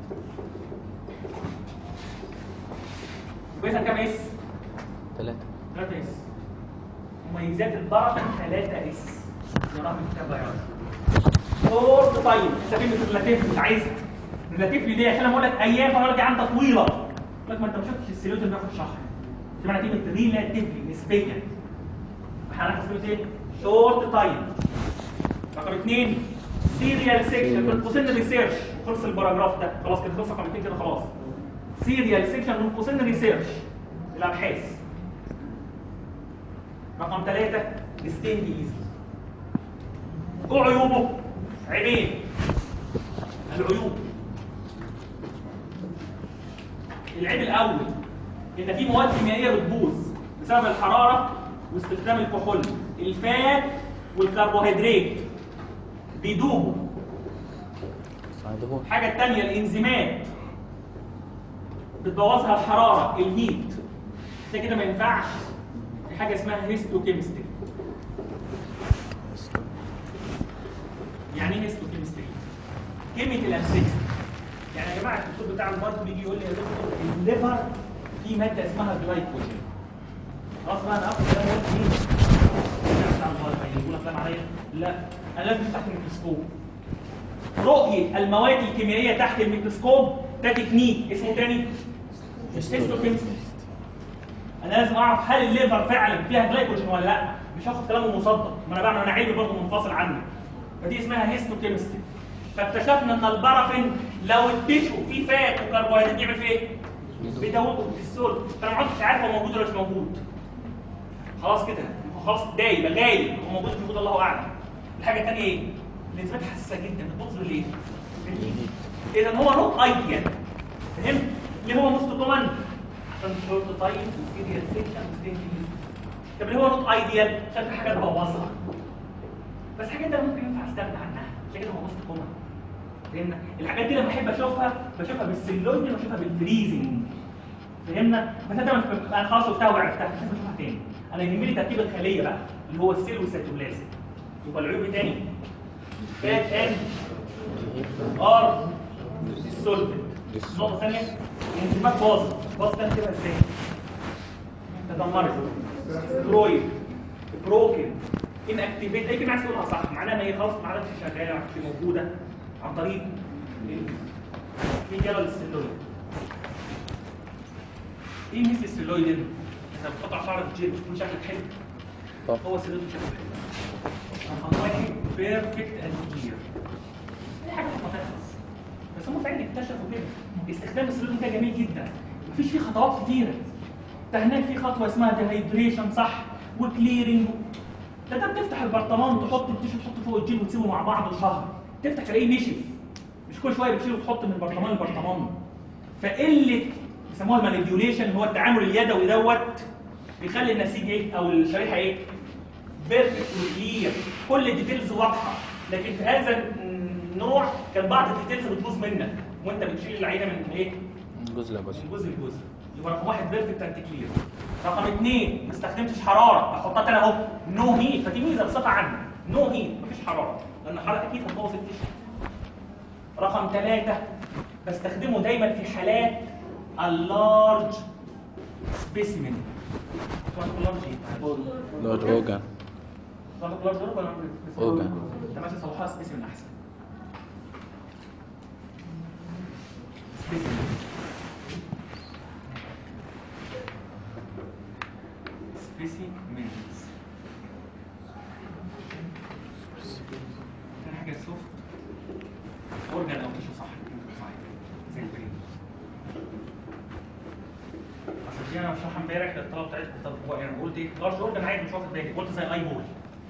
يبقى كام اس؟ ثلاثة. ثلاثة اس. مميزات البركه ثلاثة اس. نراها من كتاب بيان. شورت تايم، سفينه الريلاتيف مش عايزها. الريلاتيف دي عشان انا بقول لك ايام فانا دي عندها طويله. يقول لك ما انت ما شفتش السيلوت اللي بياخد شهر. دي معنى كلمه ريلاتيفلي نسبيا. احنا هناخد ايه؟ شورت تايم. رقم اثنين سيريال سيكشن، من قوسين ريسيرش. خلص الباراجراف ده خلاص كده، خلص رقم اثنين كده خلاص. سيريال سيكشن من قوسين ريسيرش، الابحاث. رقم ثلاثة ستيند ايزي. ايه عيوبه؟ عيبين. العيوب، العيب الاول ان في مواد كيميائيه بتبوظ بسبب الحراره واستخدام الكحول. الفات والكربوهيدرات بيدوبوا. الحاجه الثانيه الانزيمات بتبوظها الحراره، الهيت. ده كده ما ينفعش. في حاجه اسمها هيستوكيمستري. يعني ايه هيستوكيمستري؟ كيمياء الانسجه. يعني يا جماعه الدكتور بتاع المرض بيجي يقول لي يا دكتور الليفر في ماده اسمها جلايكوجين. خلاص بقى انا اخد كلام قلت ايه؟ بتاع المرض هيقول لك كلام عليا؟ لا، انا لازم تحت الميكروسكوب. رؤيه المواد الكيميائيه تحت الميكروسكوب ده تكنيك اسمه تاني هيستوكيمستري. انا لازم اعرف هل الليفر فعلا فيها جلايكوجين ولا لا، مش هاخد كلامه مصدق، ما انا بعمل انا علمي برضه منفصل عنه. فدي اسمها هيستوكيمستري. فاكتشفنا ان البرافين لو التشو فيه فات وكربوهيدرات بيعمل فيه ايه؟ بيدوبه في السول. فانا ما عدتش عارف هو موجود ولا مش موجود. خلاص كده خلاص دايب غايب، هو موجود مش موجود الله اعلم. الحاجه الثانيه ايه؟ الانزيمات حساسه جدا بتبوظ بالايه؟ اذا هو نوت ايديال. فهمت؟ ليه هو موست كومن؟ عشان شورت تايم وسيريال سيكشن وستينج. طب ليه هو نوت ايديال؟ عشان في حاجات بوظها. بس حاجات ده ممكن ينفع استغنى عنها، عشان كده هو موست كومن. فهمنا؟ الحاجات دي لما احب اشوفها بشوفها بالسيلويد واشوفها بالفريزنج. فهمنا؟ بس انت انا خلاص شفتها وعرفتها مش لازم اشوفها تاني. انا يهمني تركيب الخليه بقى اللي هو السيل والسيتوبلازم. يبقى العيوب تاني فات ان ار السولفنت. نقطه ثانيه الانزيمات باظت. باظت تاني كده ازاي؟ تدمرت، درويد، بروكن، ان اكتيفيت. اي كلمه عايز تقولها صح معناها ان هي خلاص ما عادتش شغاله، ما عادتش موجوده عن طريق في جبل السيلويد. ايه مثل السيلويد ده؟ انت بتقطع شعرك في الجيم تكون شكلك حلو. هو السيلويد شكله حلو. رقم واحد بيرفكت اند كلير. دي حاجه ما تخلص. بس هم فعلا اكتشفوا كده. استخدام السيلويد ده جميل جدا. مفيش فيه خطوات كتيره. ده هناك في خطوه اسمها ديهايدريشن صح وكليرنج. ده انت بتفتح البرطمان وتحط التيشو تحطه فوق الجيل وتسيبه مع بعض شهر. تفتح تلاقيه نشف. مش كل شويه بتشيله وتحط من البرطمان للبرطمان. فقله بيسموها المانيبيوليشن هو التعامل اليدوي دوت بيخلي النسيج ايه او الشريحه ايه؟ بيرفكت وكلير. كل الديتيلز واضحه. لكن في هذا النوع كان بعض الديتيلز بتبوظ منك. وانت بتشيل العينه من ايه؟ جزء لجزء. من جزء لجزء. يبقى رقم واحد بيرفكت اند كلير. رقم اثنين ما استخدمتش حراره، بحطها تاني اهو نو هيت، فدي ميزه بصفه عامه نو هيت مفيش حراره، لان الحراره اكيد هتبوظ التيشو. رقم ثلاثه بستخدمه دايما في حالات اللارج سبيسيمن. لارج اوجان. لارج اوجان. انت ماشي صلحها سبيسيمن احسن. سبيسيمن سبيسيمنز. كان حاجه سوفت اورجان او تيشو صح صحيح زي البرين. اصل دي انا بشرحها امبارح للطلبه بتاعتكم. طب هو يعني قلت ايه؟ لارج اورجان عادي مش واخد بالي، قلت زي الاي بول.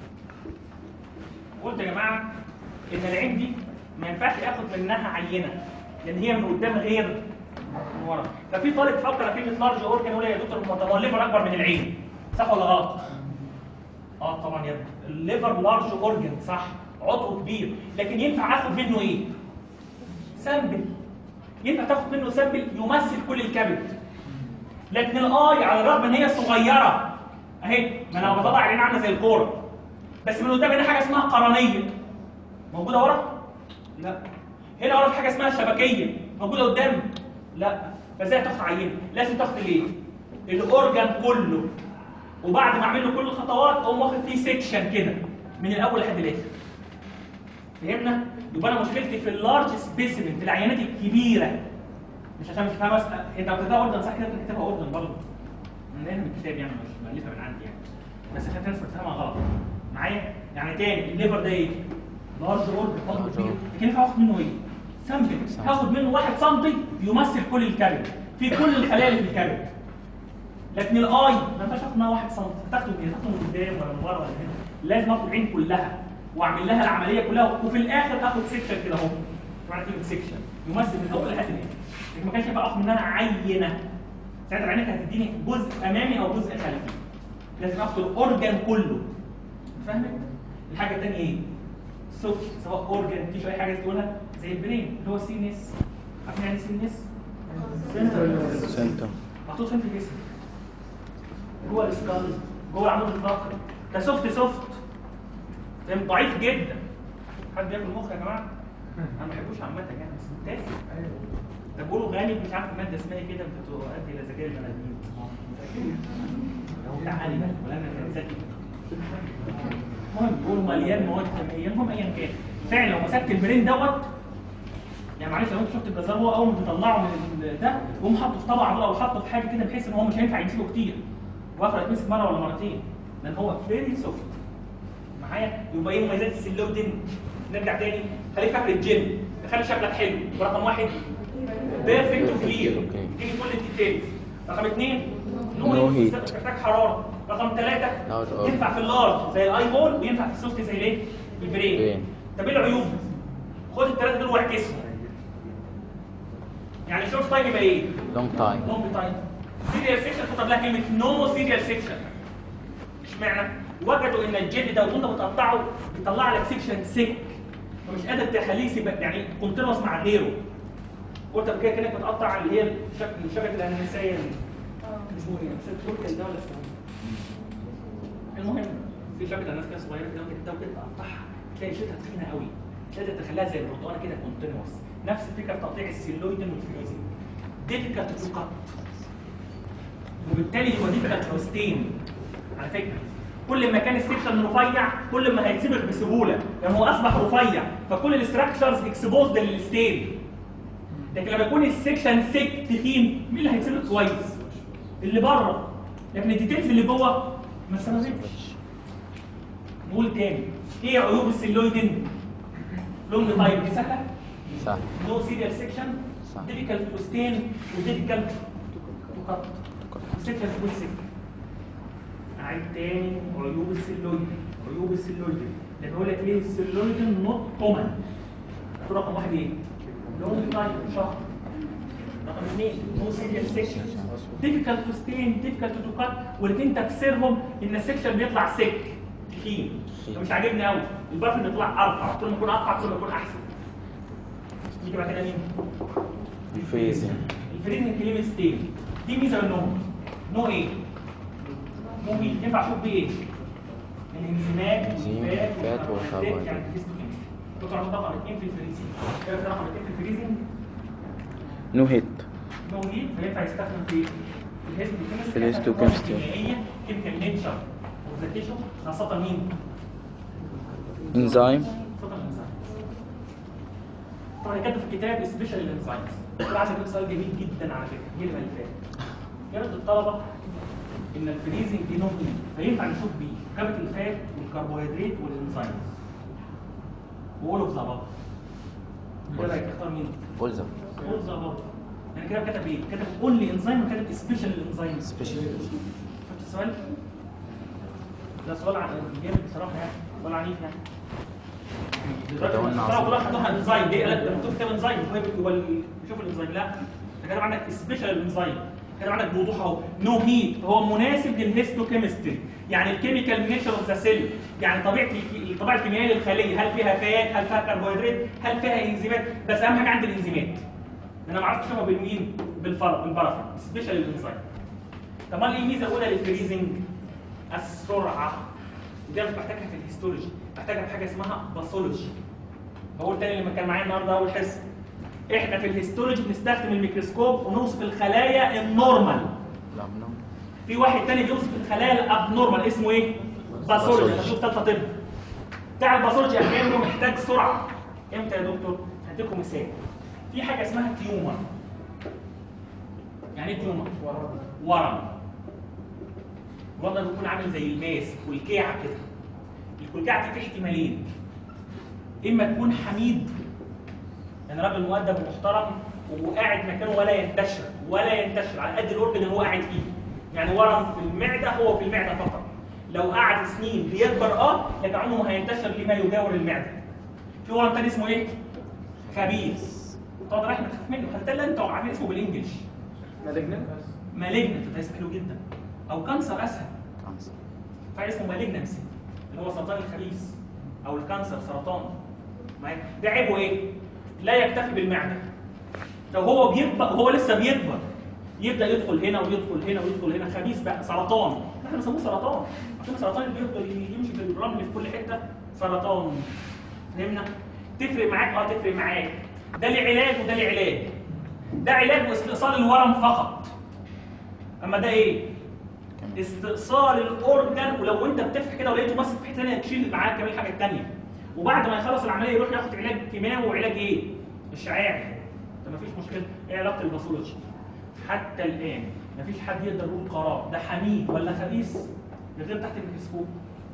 قلت يا جماعه ان العين دي ما ينفعش اخد منها عينه لان هي من قدام غير من ورا. ففي طالب فكر كلمه لارج اورجان يقول يا دكتور ما هو الليفر اكبر من العين، صح ولا غلط؟ اه طبعا يا ابني الليفر لارج اورجان صح، عضو كبير، لكن ينفع اخد منه ايه؟ سامبل. ينفع تاخد منه سامبل يمثل كل الكبد. لكن الاي على الرغم ان هي صغيره اهي، ما انا بطلع عين عامله زي الكوره، بس من قدام هنا حاجه اسمها قرنيه موجوده ورا؟ لا. هنا ورا في حاجه اسمها شبكيه موجوده قدام؟ لا. فازاي تاخد عينه؟ لازم تاخد الايه؟ الاورجان كله، وبعد ما اعمل له كل الخطوات اقوم واخد فيه سيكشن كده من الاول لحد الاخر. فهمنا؟ يبقى انا مشكلتي في اللارج سبيسيمن، في العينات الكبيره. مش عشان مش فاهم انت بتكتبها اوردن صح كده، بتكتبها اوردن برضه من هنا من الكتاب يعني، مش مالفها من عندي يعني، بس عشان في ناس بتفهمها غلط معايا. يعني تاني الليفر ده ايه؟ لارج اورجن عضو كبير، لكن ينفع اخد منه ايه؟ سامبل. هاخد منه واحد سم يمثل كل الكبد في كل الخلايا اللي في الكبد. لكن الاي ما ينفعش اخد منها واحد سم، تاخده من تاخده من قدام ولا من ورا ولا هنا، لازم اخد العين كلها واعمل لها العمليه كلها، وفي الاخر اخد سيكشن كده اهو. طبعا كلمه سيكشن يمثل من اول لحد الاخر، لكن ما كانش ينفع اخد منها عينه. ساعتها عينك هتديني جزء امامي او جزء خلفي. لازم اخد الاورجان كله. فاهمك؟ الحاجه الثانيه ايه؟ سوفت، سواء اورجان تيشو اي حاجه تقولها زي البرين اللي هو السي ان اس. عارفين يعني السي ان اس؟ سنتر. محطوط فين في الجسم؟ جوه الاسكال، جوه العمود الفقري. ده سوفت سوفت. فاهم؟ ضعيف جدا. حد بياكل مخ يا جماعه؟ انا ما بحبوش عامه يعني، بس ممتاز. ده بيقولوا غالب مش عارف ماده اسمها كده بتؤدي الى ذكاء البني ادمين. لو تعالي بقى ولا انا كان ذكي. المهم بيقولوا مليان مواد كيميائيه، المهم ايا كان. فعلا لو مسكت البرين دوت يعني معلش لو انت شفت الجزار هو اول ما بيطلعه من ده يقوم حاطه في طبق او حاطه في حاجه كده بحيث ان هو مش هينفع يمسكه كتير. وافرق يتمسك مره ولا مرتين لان هو فيري سوفت. معايا؟ يبقى ايه مميزات السيلودين؟ نرجع تاني خليك فاكر الجيم، تخلي شكلك حلو. رقم واحد بيرفكت وكلير، تيجي كل الديتيلز. رقم اثنين نو هيت، محتاج حراره. رقم ثلاثه ينفع في اللارج زي الاي بول وينفع في السوفت زي الايه؟ البرين. طب ايه العيوب؟ خد الثلاثه دول واعكسهم. يعني شورت تايم يبقى ايه؟ لونج تايم. لونج تايم. سيريال سيكشن خد لها كلمه نو سيريال سيكشن. اشمعنى؟ وجدوا ان الجلد ده وانت بتقطعه بيطلع لك سيكشن سيك، فمش قادر تخليه يبقى يعني كونتينوس مع غيره. قلت قبل كده كانك بتقطع اللي هي الشبكه الاناناسيه اسمه ايه؟ التوركل ده ولا اسمه ايه؟ المهم في شبكه اناناس كده صغيره كده كده وكده تقطعها تلاقي شيتها تخينه قوي، تقدر تخليها زي البرتقانه كده كونتينوس. نفس الفكره في تقطيع السيلويدين والفيوزين. ديفيكالت تو كات، وبالتالي هو ديفيكالت تو ستين. على فكره كل ما كان السكشن رفيع كل ما هيتسبق بسهوله، لان هو اصبح رفيع فكل الاستراكشرز اكسبوزد للستين. لكن لما يكون السكشن سيك تخين مين اللي هيتسبق كويس؟ اللي بره، لكن الديتيلز اللي جوه ما استمرتش. نقول تاني ايه عيوب السيلويدين؟ لونج تايم، دي سهله؟ صح. نو سيريال سكشن، صح. ديفيكالت تو ستين وديفيكالت تو كات. سكشن فول سيك. أعيد تاني عيوب السيلويدين، عيوب السيلويدين، اللي بقول لك ليه السيلويدين نوت كومن. رقم واحد ايه؟ لونج تايم شهر. رقم اثنين نو سيريال سيكشن، ديفيكالت تو ستين، ديفيكالت تو كات، والاثنين تفسيرهم ان السيكشن بيطلع سيك تخين. مش عاجبني قوي، البافن بيطلع ارفع، كل ما يكون ارفع كل ما يكون احسن. يجي بعد كده مين؟ الفريزنج. الفريزنج كلمه ستيل دي ميزه منهم. نوع ايه؟ نوع ايه؟ ينفع اشوف بيه ايه؟ الانزيمات انزيم، والفات فات والكربوهيدرات، والكربوهيدرات. يعني الهيستوكيمستري. دكتور عمود رقم اثنين في الفريزنج. ايه رقم اثنين في الفريزنج؟ نو هيت. نوع ايه؟ فينفع يستخدم في الهيستوكيمستري. في الهيستوكيمستري. الكيميائيه كيميكال نيتشر اوف ذا تيشو، خاصه مين؟ انزيم. خاصه الانزيم. طبعا كاتب في الكتاب سبيشال الانزيمز. دكتور عايز اجيب سؤال جميل جدا على فكره، هي اللي فات. يرد الطلبه ان الفريزنج دي نوع ايه؟ فينفع نشوف بيه كبه الفات والكربوهيدرات والانزيمز. وقول اوف ذا بابا. كده هيختار مين؟ بولزر. اول ذا بابا. يعني كده كتب ايه؟ كتب اونلي انزيم وكتب سبيشال انزيم. سبيشال. شفت السؤال؟ ده سؤال عن جامد بصراحه يعني، سؤال عنيف يعني. تداولنا بصراحه كلها خدوها انزيم، ليه؟ قال لك مكتوب كتاب انزيم، هو هو بيشوف الانزيم، لا. ده كتب عندك سبيشال انزيم، كتب عندك بوضوح اهو، نو هيت، هو مناسب للهيستوكيمستري، يعني الكيميكال نيتشر اوف ذا سيل، يعني طبيعه الطبيعه الكيميائيه للخليه، هل فيها فات؟ هل فيها كربوهيدرات؟ هل فيها انزيمات؟ بس اهم حاجه عندي الانزيمات. انا ما عرفتش اشوفها بالمين؟ بالفرق بالبرافين، سبيشال الانزيم. طب ايه الميزه الاولى للفريزنج؟ السرعه. دي مش بحتاجها في الهيستولوجي، بحتاجها في حاجه اسمها باثولوجي. بقول تاني لما كان معايا النهارده اول حصه، احنا في الهيستولوجي بنستخدم الميكروسكوب ونوصف الخلايا النورمال. في واحد تاني بيوصف الخلايا الابنورمال، اسمه ايه؟ باثولوجي. انا شفت ثالثه طب بتاع الباثولوجي احيانا محتاج سرعه. امتى يا دكتور؟ هديكم مثال. في حاجه اسمها تيومر. يعني ايه تيومر؟ ورم. الورم ده بيكون عامل زي الماس والكيعه كده. الكلكعه دي في احتمالين، اما تكون حميد، يعني راجل مؤدب ومحترم وقاعد مكانه ولا ينتشر ولا ينتشر على قد الاورجن اللي هو قاعد فيه، يعني ورم في المعده هو في المعده فقط، لو قعد سنين بيكبر اه لكن عمره ما هينتشر لما يجاور المعده. في ورم تاني اسمه ايه؟ خبيث. طبعا رايح بتخاف منه، حتى اللي انتوا عارفين اسمه بالانجلش مالجنت. مالجنت، ده اسم حلو جدا. او كانسر اسهل، كانسر. فاسمه مالجنسي اللي هو سرطان الخبيث او الكانسر، سرطان. ده عيبه ايه؟ لا يكتفي بالمعده. لو هو بيكبر وهو لسه بيكبر يبدا يدخل هنا ويدخل هنا ويدخل هنا، خبيث بقى، سرطان. احنا بنسموه سرطان عشان السرطان اللي بيفضل يمشي في الرمل في كل حته سرطان. فهمنا؟ تفرق معاك؟ اه تفرق معاك. ده ليه علاج وده ليه علاج. ده علاج واستئصال الورم فقط. اما ده ايه؟ استئصال الاورجن، ولو انت بتفتح كده ولقيته ماسك في حته ثانيه تشيل معاه كمان الحاجه الثانيه. وبعد ما يخلص العمليه يروح ياخد علاج كيماوي وعلاج ايه؟ اشعاعي. ده مفيش مشكله. ايه علاقه الباثولوجي؟ حتى الان مفيش حد يقدر يقول قرار ده حميد ولا خبيث من غير تحت الميكروسكوب.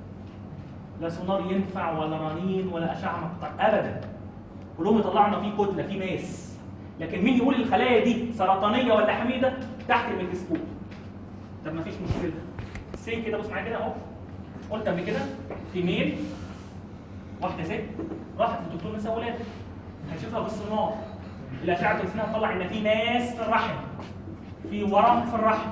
لا سونار ينفع ولا رنين ولا اشعه مقطع ابدا. كلهم يطلعنا فيه كتله، فيه ماس. لكن مين يقول الخلايا دي سرطانيه ولا حميده؟ تحت الميكروسكوب. طب مفيش مشكله. سين كده، بص معايا كده اهو. قلت قبل كده في ميل واحده ست راحت للدكتور نساء ولاد، هتشوفها بالسونار الاشعه تلسنها تطلع ان في ماس في الرحم، في ورم في الرحم.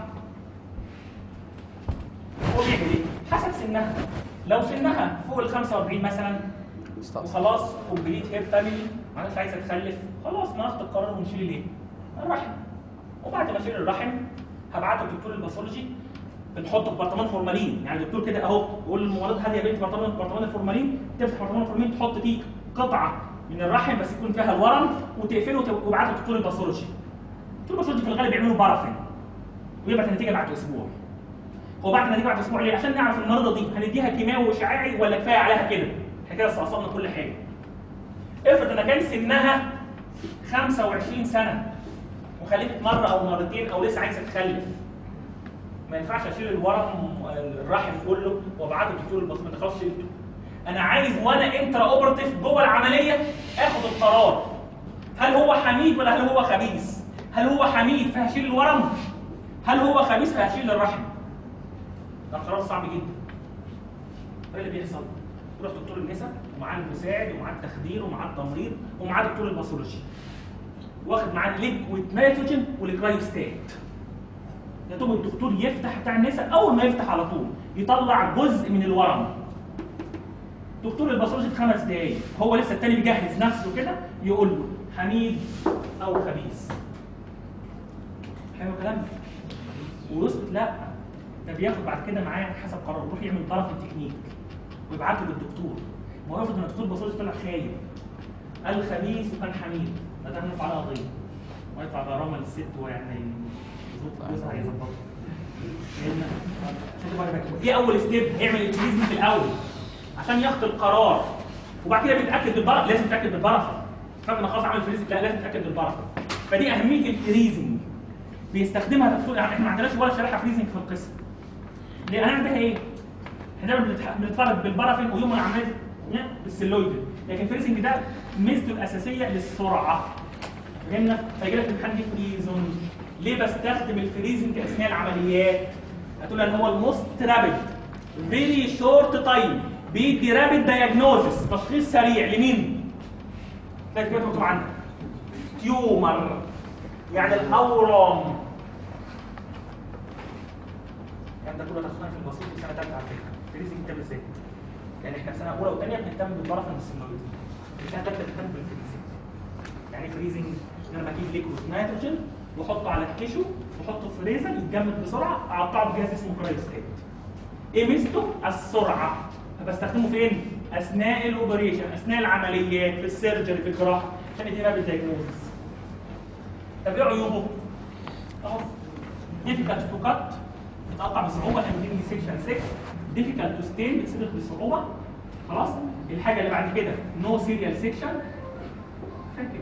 هو بيعمل ايه؟ حسب سنها. لو سنها فوق ال خمسة وأربعين مثلا وخلاص كومبليت هير فاميلي، ما مش عايزه تخلف، خلاص ناخد القرار ونشيل الايه؟ الرحم. وبعد ما اشيل الرحم هبعته للدكتور الباثولوجي، بنحطه في برطمان فورمالين. يعني الدكتور كده اهو يقول للممرض هات يا بنتي برطمان برطمان الفورمالين، تفتح برطمان الفورمالين تحط فيه قطعه من الرحم بس يكون فيها الورم وتقفله وتبعته للدكتور الباثولوجي. الدكتور الباثولوجي في الغالب بيعملوا بارافين ويبعت النتيجه بعد اسبوع. هو بعد النتيجه بعد اسبوع ليه؟ عشان نعرف المريضه دي هنديها كيماوي واشعاعي ولا كفايه عليها كده. احنا كده استعصبنا كل حاجه. افرض انا كان سنها خمسة وعشرين سنه وخلفت مره او مرتين او لسه عايزه تخلف، ما ينفعش اشيل الورم الرحم كله وابعته للدكتور الباثولوجي. ما تخافش شيلته. انا عايز وانا انترا اوبراتيف جوه العمليه اخد القرار، هل هو حميد ولا هل هو خبيث؟ هل هو حميد فهشيل الورم؟ هل هو خبيث فهشيل الرحم؟ ده قرار صعب جدا. ايه اللي بيحصل؟ يروح دكتور النساء ومعاه المساعد ومعاه التخدير ومعاه التمريض ومعاه دكتور الباثولوجي، واخد معاه الليكويد نيتروجين والكرايوستات. يا دوب الدكتور يفتح بتاع النساء، اول ما يفتح على طول يطلع جزء من الورم. دكتور الباثولوجي في خمس دقايق، هو لسه التاني بيجهز نفسه كده يقول له حميد او خبيث. حلو الكلام؟ ويثبت لا، ده بياخد بعد كده معاه حسب قراره، يروح يعمل طرف التكنيك ويبعته للدكتور. ما هو يفرض ان الدكتور الباثولوجي طلع خايب قال خبيث وكان حميد، ده ده هنرفع عليه قضيه ويدفع غرامه للست ويعني يظبط جوزها هيظبطها. دي اول ستيب، اعمل التريزنج في الاول عشان ياخد القرار، وبعد كده بيتاكد بالبركه، لازم تتاكد بالبركه. فاكر انا خلاص عامل فريزنج، لا لازم تتاكد بالبركه. فدي اهميه الفريزنج، بيستخدمها دكتور. احنا ما عندناش ولا شريحه فريزنج في القسم. ليه؟ هنعمل بيها ايه؟ احنا بنتفرج بالبرافين ويوم العمليه بالسيلويد، لكن الفريزنج ده ميزته الاساسيه للسرعه. فهمنا؟ فيجي لك الامتحان دي فريزون. ليه بستخدم الفريزنج اثناء العمليات؟ هتقول ان هو الموست رابيد فيري شورت تايم بيدي رابيد دايجنوزس، تشخيص سريع لمين؟ تلاقي كده مكتوب عندك تيومر، يعني الاورام. يعني ده كله تاخدنا في البسيط في سنه ثالثه على فكره. الفريزنج بتعمل ازاي؟ يعني احنا في سنه اولى وثانيه بنهتم بالبرافين والسيلويد، في سنه ثالثه بنهتم بالفريزنج. يعني فريزنج ان انا بجيب ليكويد نيتروجين واحطه على التيشو واحطه في فريزر يتجمد بسرعه، اقطعه بجهاز اسمه كرايوستات. ايه ميزته؟ السرعه. فبستخدمه فين؟ اثناء الاوبريشن، اثناء العمليات، في السيرجري، في الجراحه، عشان يدينا بالدايجنوزس. طب ايه عيوبه؟ اهو ديفيكالت تو كات، بتقطع بصعوبه، هنديني سيكشن ستة، ديفيكالت تو ستين، بتسلخ بصعوبه. خلاص؟ الحاجه اللي بعد كده نو سيريال سيكشن. فاكر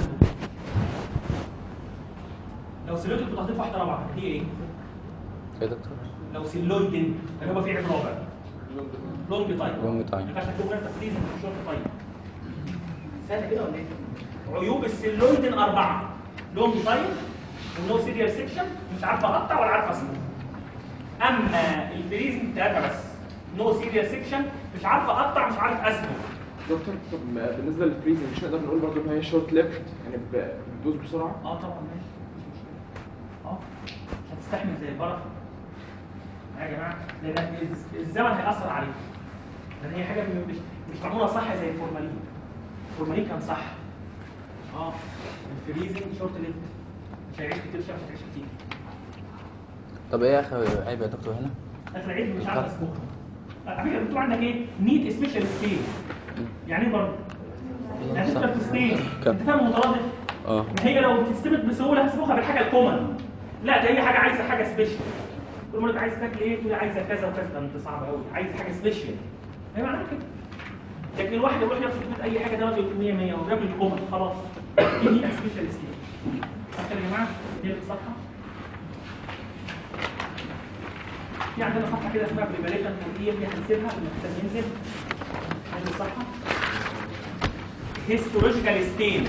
لو سيلويد كنت هتضيف واحده رابعه، هي ايه؟ يا دكتور لو سيلويد هيبقى في عيب رابع، لونج تايم. لونج تايم. ما ينفعش تكون انت فريزنج في شورت تايم. سهله كده ولا ايه؟ عيوب السيلويد اربعه، لونج تايم ونو سيريال سيكشن، مش عارفه اقطع ولا عارفه اسمه. اما الفريزنج ثلاثه بس، نو سيريال سيكشن، مش عارفه اقطع، مش عارف اسمه. دكتور طب بالنسبه للفريزنج مش نقدر نقول برضه ان هي شورت ليفت، يعني بتدوس بسرعه؟ اه طبعا ماشي، مش مشكله. اه هتستحمل زي البرافين يا جماعه، لان الزمن هيأثر عليك، لان هي حاجه مش مش معموله صح زي الفورمالين. الفورمالين كان صح. اه الفريزنج شورت ليفت، مش هيعيش كتير، مش هيعيش كتير. طب ايه اخر عيب يا دكتور هنا؟ اخر عيب مش عارف اسمه. على فكره انتوا عندك ايه؟ نيد سبيشال ستيج. يعني ايه برضه؟ يعني انت بتستيج، انت فاهم مترادف؟ اه ما هي لو بتستبت بسهوله هتسبقها بالحاجه الكومن. لا ده هي حاجه عايزه حاجه سبيشال. كل مره عايز تاكل ايه؟ تقول عايزه كذا وكذا، ده انت صعب قوي، عايز حاجه سبيشال. هي معناها كده. لكن الواحد يروح ياكل في اي حاجه دلوقتي مية مية وبياكل الكومن خلاص. دي نيد سبيشال ستيج. فاكر يا جماعه؟ دي الصفحه. في عندنا صفحه كده اسمها بريباريشن فور ايه، دي هنسيبها لما ننزل. هذه الصفحه هيستولوجيكال ستين.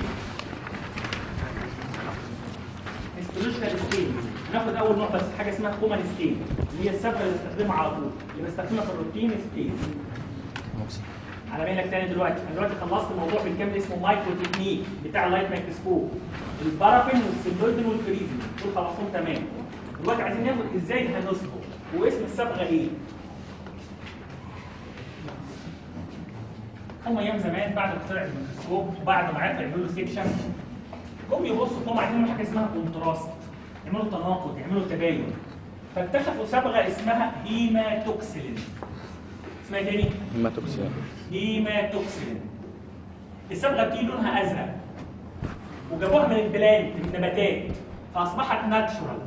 هيستولوجيكال ستين ناخد اول نوع بس، حاجه اسمها كومان ستين، اللي هي الصبغه اللي بستخدمها على طول، اللي بستخدمها في الروتين ستين. على بالك تاني دلوقتي، انا دلوقتي خلصت الموضوع بالكامل اسمه مايكرو تكنيك بتاع اللايت مايكروسكوب، البارافين والسيلويدين والفريزنج، دول خلصتهم تمام. دلوقتي عايزين ناخد ازاي هنصبغ، واسم الصبغه ايه؟ هم ايام زمان بعد ما طلع الميكروسكوب وبعد ما عرفوا يعملوا سيكشن، هم يبصوا هم عايزين يعملوا حاجه اسمها كونتراست، يعملوا تناقض، يعملوا تباين. فاكتشفوا صبغه اسمها هيماتوكسيلين. اسمها ايه تاني؟ هيماتوكسيلين. هيماتوكسيلين. الصبغه دي لونها ازرق، وجابوها من البلانت، من النباتات، فاصبحت ناتشورال.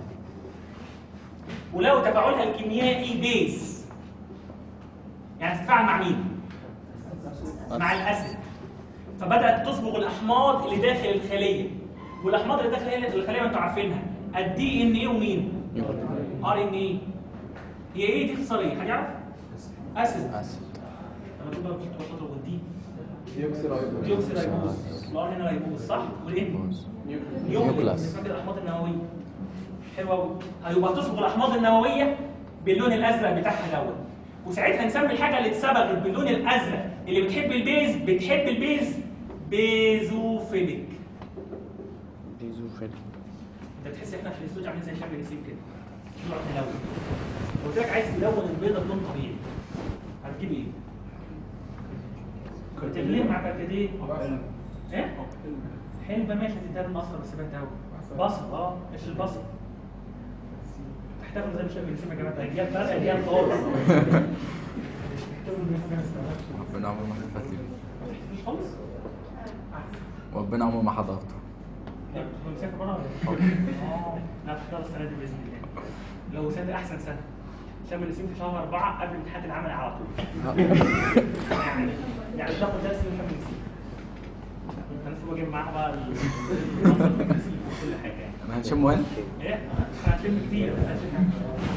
ولو تفاعلها الكيميائي بيز، يعني تتفاعل مع مين؟ مع الاسيد. فبدات تصبغ الاحماض اللي داخل الخليه، والاحماض اللي داخل الخليه ما انتوا عارفينها، الدي ان ايه ومين؟ ار ان ايه. هي ايه دي اختصار ايه؟ حد يعرف؟ اسيد. اسيد. لما تبقى بتشطر والدي ديوكسيرايبوز. ديوكسيرايبوز. الار هنا رايبوز صح؟ والان نيوكلاس. اسمها كده الاحماض النوويه. حلوه قوي. هيبقى تصبغ الاحماض النوويه باللون الازرق بتاعها دوت، وساعتها نسمي الحاجه اللي اتصبغت باللون الازرق اللي بتحب البيز، بتحب البيز بيزوفيليك. بيزوفيليك. انت تحس احنا في الاستوديو عاملين زي شكل الرسيم كده. نروح نلون. قلت لك عايز تلون البيضه بلون طبيعي. هتجيب ايه؟ بتغليه مع كركديه. ايه؟ حلبة ماشي هتديها بالمصر بس بقت قوي. بصل اه ايش البصل؟ تحتفل زي ما شايف الاسم يا جماعه اجيال فرق اجيال خالص. ربنا عمره ما خفت لي مش خالص؟ وربنا عمره ما حضرته. لا كنت مسافر بره ولا ايه؟ اه لا تحضر السنه دي باذن الله. لو سنه احسن سنه. شم النسيم في شهر أربعة قبل امتحانات العمل على طول. يعني يعني تاخد درس من شم النسيم. انا لسه بجيب معاها بقى النسيم وكل حاجه يعني. انا هنشم وين؟ ايه؟ هنشم كتير هنشم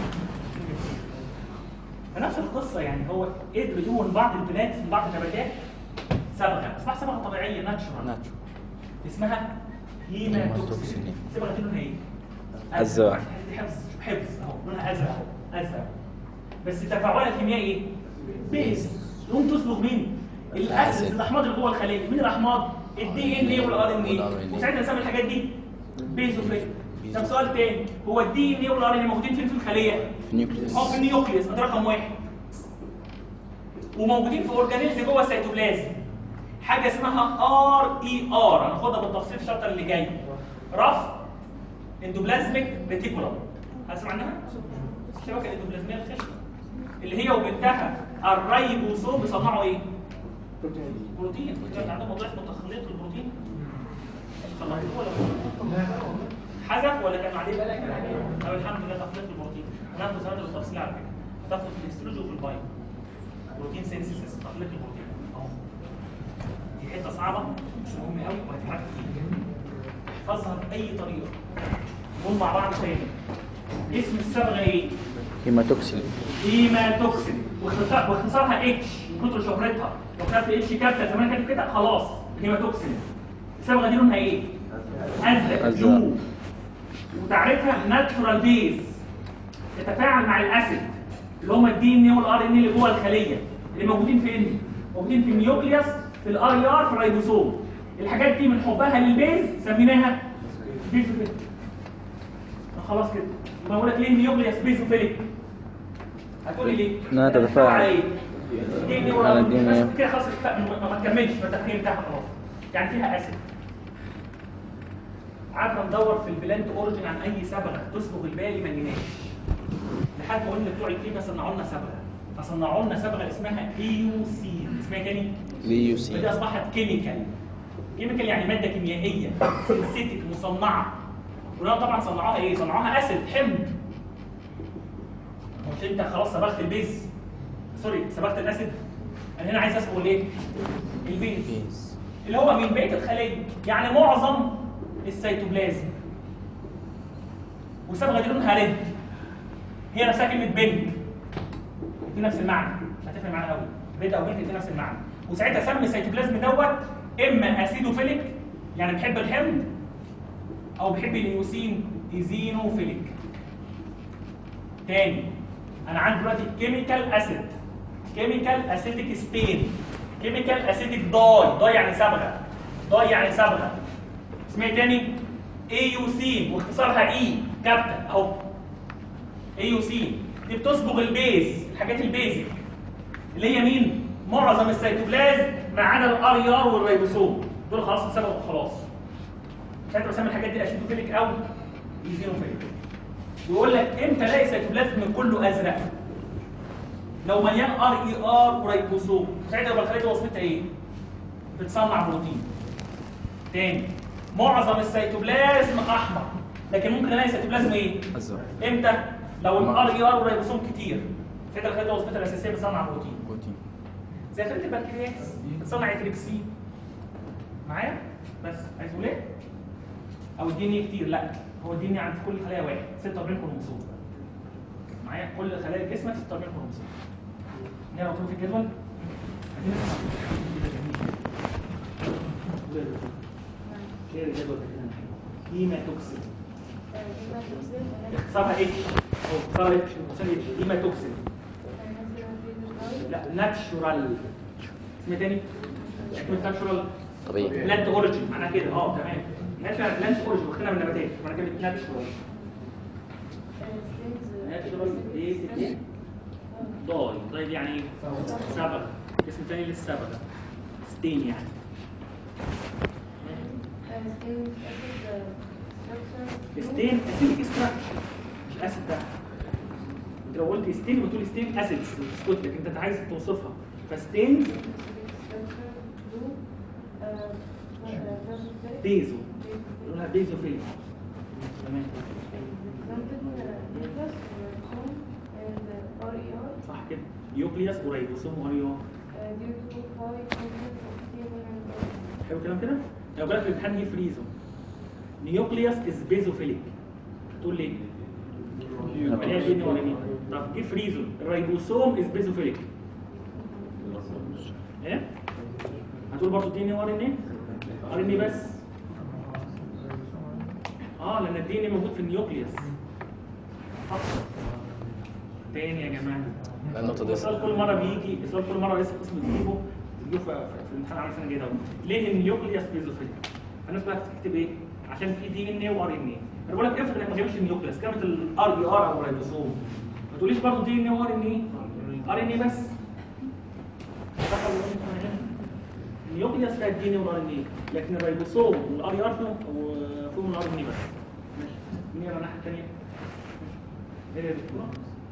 فنفس القصه يعني هو قدر يجيبوا من بعض البلاد من بعض النباتات صبغه اسمها صبغه طبيعيه ناتشورال ناتشو اسمها هيماتوكسين. الصبغه دي لونها ايه؟ أزرق. دي حفظ حفظ اهو لونها ازرق اهو ازرق بس تفاعلها الكيميائي ايه؟ بيز. يقوم تصبغ مين؟ الاسيد الاحماض اللي جوه الخليه. مين الاحماض؟ الدي ان ايه والار ان ايه. وساعتها نسمي الحاجات دي بيزوفيل. طب سؤال تاني هو الدي ان ايه والار ان ايه موجودين فين في الخليه؟ في النيوكليوس. اه في النيوكليوس ده رقم واحد. وموجودين في اورجانيلز جوه السيتوبلازم. حاجه اسمها ار اي ار هناخدها بالتفصيل في الشابتر اللي جاي. رف اندوبلازميك ريتيكولم. هتسمع عنها؟ الشبكه الاندوبلازميه الخشنه اللي هي وبنتها الريبوسوم بيصنعوا ايه؟ بروتين. كان عندهم موضوع اسمه تخليط البروتين. خلطوه ولا حذف ولا كان عليه بالك؟ طب الحمد لله تخليط البروتين. هناخد سنه بالتفصيل على فكره. هتاخد في الاستروجين وفي البايو. بروتين سينسيس تخليط البروتين. اهو. دي حته صعبه بس مهمه قوي وهتتعرف فيها. احفظها باي طريقه. نقول مع بعض تاني. اسم الصبغه ايه؟ هيماتوكسين. هيماتوكسين واختصارها اتش من كتر شهرتها. لو كتبت اتش كابتل زمان كانت كده خلاص هيماتوكسين. الصبغه دي لونها ايه؟ ازرق بلو. وتعريفها ناتشورال بيز تتفاعل مع الاسيد اللي هم الدي ان اي والار ان اي اللي جوه الخليه اللي موجودين فين؟ موجودين في النيوكليوس في الاي ار في الريبوسوم. الحاجات دي من حبها للبيز سميناها بيزوفيليك. خلاص كده يبقى بقول لك ليه النيوكليوس بيزوفيليك؟ هتقولي ليه؟ انها تتفاعل على ايه؟ بس كده خلاص ما تكملش ما التدخين بتاعها خلاص. يعني فيها اسيد. قعدنا ندور في البلانت اوريجين عن اي صبغه تصبغ الباقي ما لقيناش. لحد ما قلنا بتوع الكيمياء صنعوا لنا صبغه. فصنعوا لنا صبغه اسمها ليوسين. اسمها إيه تاني؟ ليوسين. دي اصبحت كيميكال. كيميكال يعني ماده كيميائيه سينثيتيك مصنعه. ولو طبعا صنعوها ايه؟ صنعوها اسيد حمض. مش انت خلاص صبغت البيز سوري صبغت الاسيد. انا هنا عايز اصبغ الايه؟ البيز اللي هو من بقيه الخليه يعني معظم السيتوبلازم. والصبغه دي لونها ريد. هي نفسها كلمه بنك دي نفس المعنى مش هتفرق معانا قوي. ريد او بنك دي نفس المعنى. وساعتها سمي السيتوبلازم دوت اما اسيدوفيليك يعني بيحب الحمض او بيحب اليوسين ايزينوفيليك. تاني انا عندي دلوقتي كيميكال اسيد كيميكال اسيديك ستين كيميكال اسيديك داي. داي يعني صبغه. داي يعني صبغه اسمها ايه تاني؟ ايوسين واختصارها اي كابتن اهو. ايوسين دي بتصبغ البيز الحاجات البيزك اللي هي مين؟ معظم السيتوبلازم ما عدا الار ار والريبوسوم. دول خلاص اتصبغوا خلاص. ساعتها بسمي الحاجات دي اسيدوفيليك او ايزينوفيليك. ويقول لك امتى الاقي سيتوبلازم كله ازرق؟ لو مليان ار اي ار وريبوسوم. ساعتها يبقى الخليه دي وظيفتها ايه؟ بتصنع بروتين. تاني معظم السيتوبلازم احمر لكن ممكن الاقي سيتوبلازم ايه؟ ازرق. امتى؟ لو الار اي ار والريبوسوم كتير. ساعتها الخليه دي وظيفتها الاساسيه بتصنع بروتين. بروتين زي خليه البنكرياس بتصنع اتريكسين. معايا؟ بس عايز اقول ايه؟ او الدي ان ايه كتير. لا هو الدي ان ايه عند كل خليه واحد ستة وأربعين كروموسوم. معايا كل خلايا جسمك ستة وأربعين كروموسوم. هنا مكتوب في الجدول شير الجدول ده هيماتوكسين. اختصارها ايه؟ او اختصارها ايه؟ هيماتوكسين. لا ناتشورال. اسمها تاني؟ ناتشورال طبيعي. بلانت اوريجين معناها كده اه تمام. ناتشورال بلانت اوريجين واخدينها من النباتات. معناها كلمه ناتشورال. ناتشورال ايه ايه؟ داي. داي دي يعني ايه؟ صبغه. اسم تاني للصبغه. ستين يعني. ستين اسيدك ستراكشر مش اسيد ده. انت لو قلت ستين بتقول ستين اسيدز تسكت لك، انت عايز توصفها. فستين بيزو لونها بيزو فين؟ تمام صح كده. نيوكليوس وريبوسوم واريون. حلو الكلام كده؟ لو جالك في الامتحان يجيب فريزو نيوكليوس از بيزوفيليك تقول ليه؟ مليها دي ان ولا مين؟ طب جيب فريزو الريبوسوم از بيزوفيليك ايه؟ هتقول برضه دي ان وار ان ايه؟ ار ان ايه بس. اه لان الدي ان ايه موجود في النيوكليوس. تاني يا جماعه النقطة دي السؤال كل مره بيجي السؤال كل مره رئيس القسم بيجيبه بيجيبه في في الامتحان عامل سنه جايه. ليه النيوكليوس بيزوفيليك؟ الناس بقى تكتب ايه؟ عشان في دي ان ايه وار ان ايه. انا بقول لك افرض انك ما جابش النيوكليوس كلمه الار اي ار او الريبوسوم ما تقوليش برضه دي ان ايه وار ان ايه. ار ان ايه بس. النيوكليوس فيها الدي ان ايه والار ان ايه، لكن الريبوسوم والار اي ار فيهم فيهم الار ان ايه بس. ماشي. مين يقرا الناحيه الثانيه؟ ايه يا دكتوره؟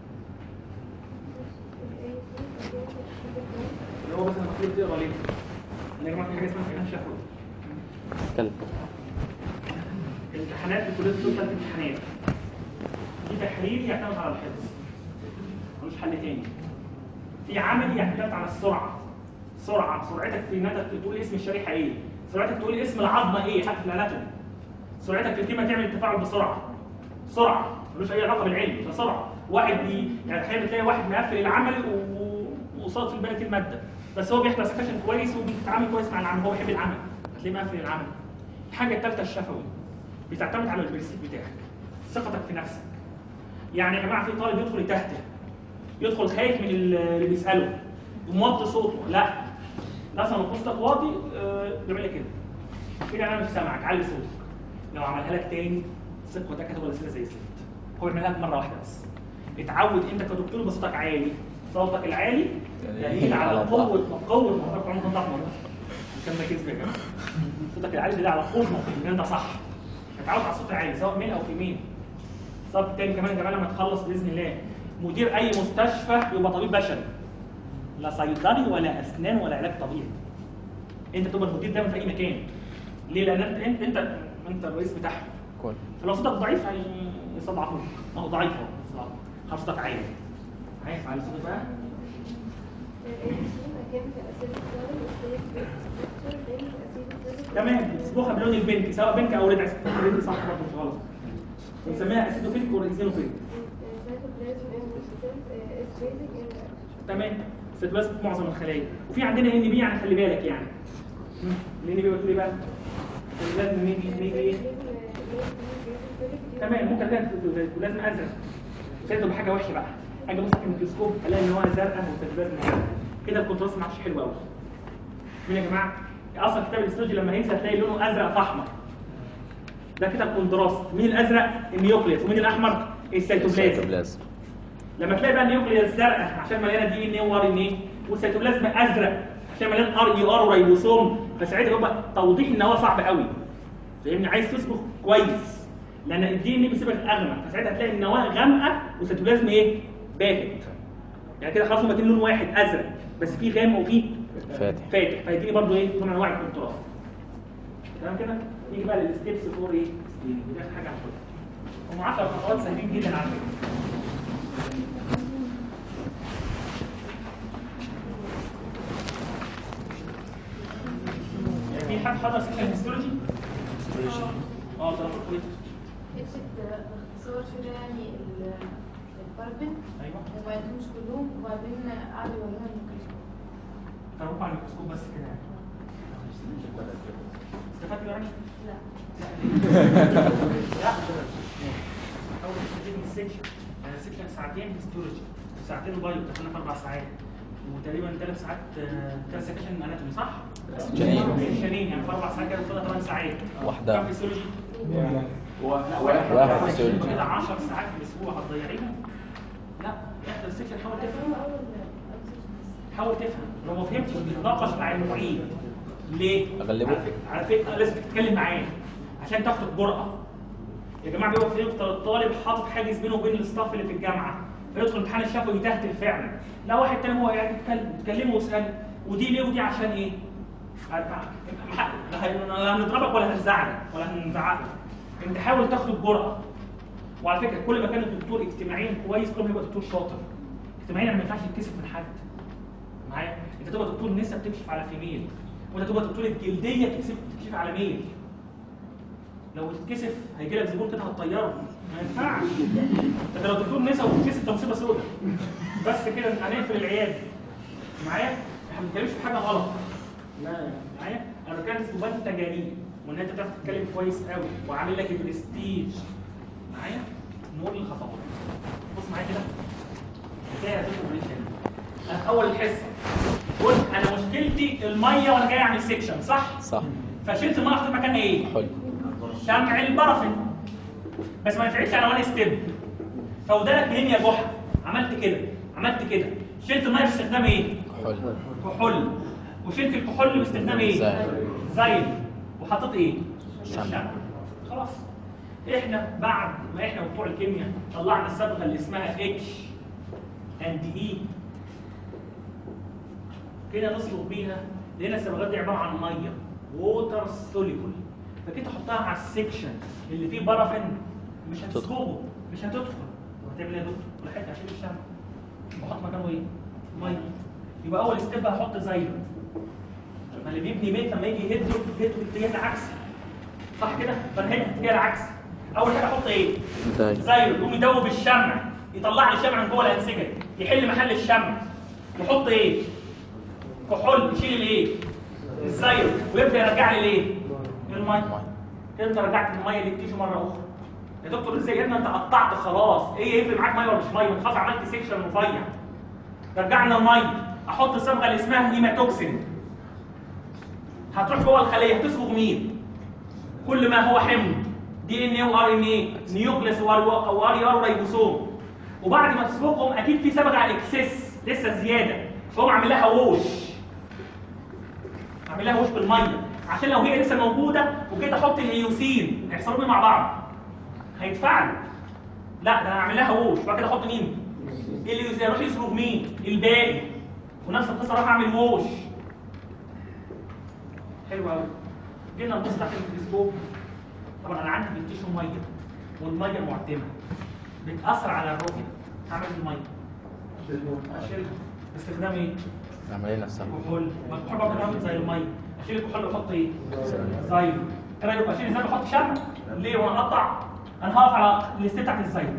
اللي هو بس انا المفروض تقرا ليه؟ انا يا جماعه في حاجه اسمها امتحان شفوي. اتكلم. الامتحانات في كليه الطب ثلاث امتحانات. في تحريري يعتمد على الحفظ ملوش حل تاني. في عملي يعتمد على السرعه. سرعه سرعتك في انك تقول اسم الشريحه ايه؟ سرعتك تقول اسم العظمه ايه حتى في الاناتومي. سرعتك في الكلمه تعمل التفاعل بسرعه. سرعه ملوش اي علاقه بالعلم، ده سرعه. واحد بي يعني تخيل تلاقي واحد مقفل العملي وقصاد في البنات الماده، بس هو بيحضر سكاشن كويس وبيتعامل كويس مع العمل، هو بيحب العمل، هتلاقيه مقفل العمل. الحاجه الثالثه الشفوي بتعتمد على البرسيف بتاعك، ثقتك في نفسك. يعني يا جماعه في طالب يدخل يتهته، يدخل خايف من اللي بيساله، موطي صوته، لا لازم لو صوتك واطي بيعمل لك كده كده انا مش سامعك، علي صوتك. لو عملها لك تاني ثق وتاكد هو الاسئله زي الزفت. هو بيعملها لك مره واحده بس. اتعود انت كدكتور بصوتك عالي، صوتك العالي دليل على قوه قوه موقفك عمق الضغط. كان ده كذب يا جماعه. صوتك العالي دليل على قوه موقفك ان انت صح. اتعود على الصوت العالي سواء مين او في مين. الصف التاني كمان يا جماعه لما تخلص باذن الله مدير اي مستشفى يبقى طبيب بشري. لا صيدلي ولا اسنان ولا علاج طبيعي. انت تبقى المدير دايما في اي مكان. ليه؟ لان انت انت انت الرئيس بتاعهم. كويس. فلو صوتك ضعيف هيصدعوك. ما هو ضعيف اهو. حرصتك عالي. عايز على صوتك بقى؟ تمام بتصبغها بلون البنك سواء بنك او ريد. ريد صح برضه مش غلط. بنسميها اسيدوفيلك وايزينوفيلك. تمام السيتوبلازم في معظم الخلايا. وفي عندنا ان بي يعني خلي بالك يعني. الان بي قلت لي بقى لازم نيجي نيجي تمام ممكن تلاقي لازم ازرق. شايفه بحاجه وحشه بقى. حاجه بص في الميكروسكوب الاقي ان هو زرقاء والسيتوبلازم كده الكونتراست ما عادش حلو قوي. مين يا جماعه؟ اصلا كتاب الاستولوجي لما ينزل هتلاقي لونه ازرق في احمر. ده كده الكونتراست. مين الازرق؟ النيوكليوس. ومين الاحمر؟ السيتوبلازم. لما تلاقي بقى النيوكليوس زرقاء عشان مليانه دي ان ايه وار ان ايه، والسيتوبلازم ازرق عشان مليان ار اي ار وريبوسوم، فساعتها يبقى توضيح ان هو صعب قوي. فاهمني؟ عايز تصبغ كويس لان الدي ان ايه بيصبغ اغمق، فساعتها هتلاقي النواه غامقه والسيتوبلازم ايه؟ باهت. يعني كده خلاص هما اتنين لون واحد ازرق بس في غامق وفي فاتح فاتح فيديني برضه ايه؟ نوع من انواع الكونتراست. تمام كده؟ نيجي بقى للستيبس فور ايه؟ دي حاجه هناخدها. هم عشر خطوات سهلين جدا على فكره. في حد حضر سيكشن هيستولوجي؟ اه ده كويس. اكتب باختصار كده يعني الباربن ايوه وما يدومش كلهم وبعدين قعدوا يورينا الميكروسكوب. تعرفوا على الميكروسكوب بس كده يعني. استفدت يعني؟ لا. لا اول ما تبتدي السيكشن يعني السيكشن ساعتين هيستولوجي وساعتين بايو دخلنا في اربع ساعات وتقريبا ثلاث ساعات ثلاث سكاشن اناتومي صح؟ جنين جنين يعني في اربع ساعات كده بتاخد ثمان ساعات. واحده كم فيسيولوجي؟ واحد واحد فيسيولوجي كده عشر ساعات في الاسبوع هتضيعيهم؟ لا احضر السكشن حاول تفهم. حاول تفهم لو ما فهمتش بتناقش مع المعيد ليه؟ أغلبه؟ على فكره على فكره لازم تتكلم معاه عشان تاخد الجرأه. يا جماعه بيبقى في الطالب حاطط حاجز بينه وبين الاستاف اللي في الجامعه، فيدخل امتحان الشفوي يتهتل فعلا. لا واحد تاني هو قاعد يتكلم تكلمه واساله ودي ليه ودي عشان ايه؟ لا هنضربك ولا هنزعلك ولا هنزعقك. انت حاول تاخد الجرأه. وعلى فكره كل ما كان الدكتور اجتماعيا كويس كل ما يبقى دكتور شاطر. اجتماعيا ما ينفعش يتكسف من حد. معايا؟ انت تبقى دكتور نسا بتكشف على فيميل، وانت تبقى دكتور الجلديه بتكشف بتكشف على ميل. لو تتكسف هيجي لك زبون كده هتطيره، ما ينفعش. انت لو دكتور نسا وتتكسف ده مصيبه سوداء. بس كده هنقفل العياده. معايا؟ احنا ما بنتكلمش في حاجه غلط. لا معايا؟ انا بتكلم في ثبات التجارب وان انت بتعرف تتكلم كويس قوي وعامل لك البرستيج. معايا؟ نقول الخطوات. بص معايا كده. ازاي هتدخل بريشن؟ انا في اول الحصه قلت انا مشكلتي الميه وانا جاي اعمل سيكشن، صح؟ صح. فشلت الميه في مكانها ايه؟ حلو. شمع البرفن. بس ما نفعتش على وان ستيب. فودانك منين يا جحا؟ عملت كده، عملت كده. شلت الميه باستخدام ايه؟ كحول. كحول. وشلت الكحول باستخدام ايه؟ زايد. زايد. وحطيت ايه؟ شمع. خلاص. احنا بعد ما احنا بتوع الكيمياء طلعنا الصبغه اللي اسمها اتش اند اي كده نصبغ بيها، لقينا الصبغات دي عباره عن ميه ووتر سوليبل، فكده احطها على السكشن اللي فيه بارافين مش هتصبغه، مش هتدخل. وهتعمل ايه يا دكتور؟ ولا حته هشيل الشمع واحط مكانه ايه؟ ميه. يبقى اول ستيب هحط زايد. ما اللي بيبني بيت لما يجي يهده بيته بالاتجاه العكسي. صح كده؟ فانا هيك الاتجاه العكسي. اول حاجه احط ايه؟ زايد. زايد. يقوم يدوب الشمع، يطلع لي الشمع من جوه الانسجه، يحل محل الشمع. يحط ايه؟ كحول، يشيل الايه؟ الزايد، ويبدا يرجع لي الايه؟ الميه. كده انت رجعت الميه للتيشو مره اخرى. يا دكتور ازاي يا ابني انت قطعت خلاص، ايه يفرق معاك ميه ولا مش ميه؟ انت خلاص عملت سيكشن رفيع. رجعنا الميه، احط الصبغه اللي اسمها هيماتوكسين. هتروح جوه الخليه هتصبغ مين؟ كل ما هو حمض دي ان ايه وار ان ايه، نيوكليس وار اي ار وريبوسوم. وبعد ما تصبغهم اكيد في صبغه على الاكسس لسه زياده، فهم عامل لها ووش. عامل لها ووش بالميه عشان لو هي لسه موجوده وجيت احط الهيوسين هيحصلوا ايه مع بعض؟ هيتفاعلوا. لا ده انا هعمل لها ووش وبعد كده احط مين؟ الهيوسين يروح يصبغ مين؟ الباقي. ونفس القصه راح اعمل ووش. حلو قوي. جينا نبص تحت الميكروسكوب. طبعا انا عندي بالتيشو ميه والميه المعتمه بتاثر على الرؤيه. هعمل الميه اشيلها باستخدام ايه؟ عمليه نفسها. كحول. ما الكحول برضه بيعمل زي الميه. اشيل الكحول واحط ايه؟ زايد. ايه رايك اشيل ازاي واحط شمع؟ ليه وانا اقطع؟ انا هقف على الاستيب بتاعت الزايد.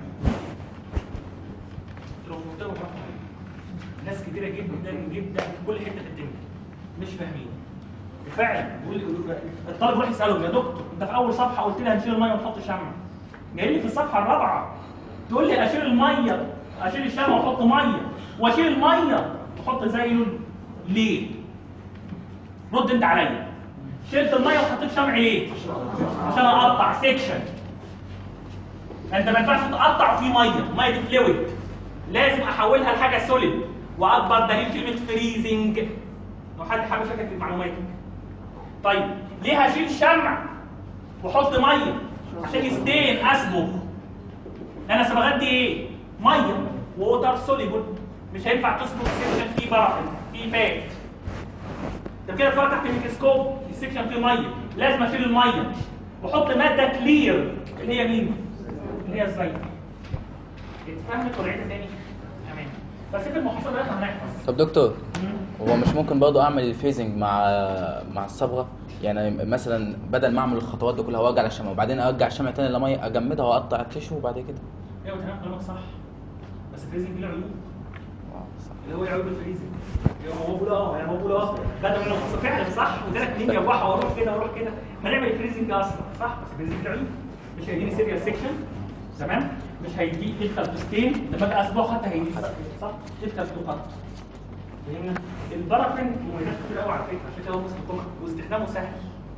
لو قلت لكم ناس كتيره جدا جدا في كل حته في الدنيا مش فاهمين. فعلا بيقول لي الطالب يروح يساله يا دكتور انت في اول صفحه قلت لي هنشيل الميه ونحط شمع. جاي لي في الصفحه الرابعه تقول لي اشيل الميه اشيل الشمع واحط ميه واشيل الميه واحط زايلون. ليه؟ رد انت عليا. شلت الميه وحطيت شمع ليه؟ عشان اقطع سيكشن. انت ما ينفعش تقطع فيه ميه، ميه دي فلويد. لازم احولها لحاجه سوليد. واكبر دليل كلمه فريزنج. لو حد حابب يشارك في معلوماتك. طيب ليه هشيل شمع واحط ميه؟ عشان يستين اصبغ. انا صبغات دي ايه؟ ميه ووتر سوليبل. مش هينفع تصبغ سيكشن فيه بارافين فيه فات. طب كده اتفرج تحت الميكروسكوب السيكشن فيه ميه، لازم اشيل الميه واحط ماده كلير اللي هي مين؟ اللي هي الزيت. اتفهمت ولا عيدها تاني؟ تمام. بس في المحاضره دلوقتي هنحفظ. طب دكتور هو مش ممكن برضه اعمل الفيزنج مع مع الصبغه؟ يعني مثلا بدل ما اعمل الخطوات دي كلها وارجع للشمع وبعدين ارجع الشمع تاني لميه اجمدها واقطع التيشو وبعد كده. ايوه تمام كلامك صح. بس الفريزنج له عيوب. اللي هو عيوب الفريزنج. هو بيقول اه يعني هو بيقول اه بدل ما فعلا صح وادالك لينيا واحده واروح كده واروح كده هنعمل الفريزنج اصلا صح. بس الفريزنج له عيوب. مش هيديني سيريال سيكشن تمام؟ مش هيديك تلت بوستين لما اجي اصبغ حتى هيديك صح؟ تلت بوستين. فهمنا؟ البارافين مميزات كتير قوي على فكره عشان كده هو مستقيم واستخدامه سهل.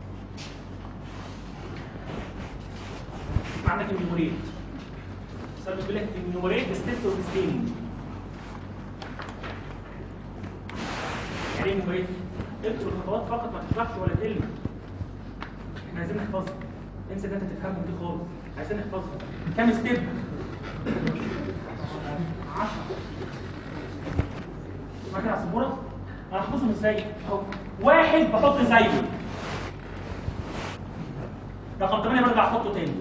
عندك الميموريت. صار بيقول لك الميموريت ستيت وستين. يعني ايه الميموريت؟ اكتب الخطوات فقط ما تشرحش ولا كلمه. احنا عايزين نحفظها. انسى ده انت تفهمهم دي خالص، عايزين نحفظها. كام ستيب؟ عشرة. اسمع كده على السبوره. انا هحفظهم ازاي؟ اهو واحد بحط زيه، رقم ثمانية برجع احطه تاني.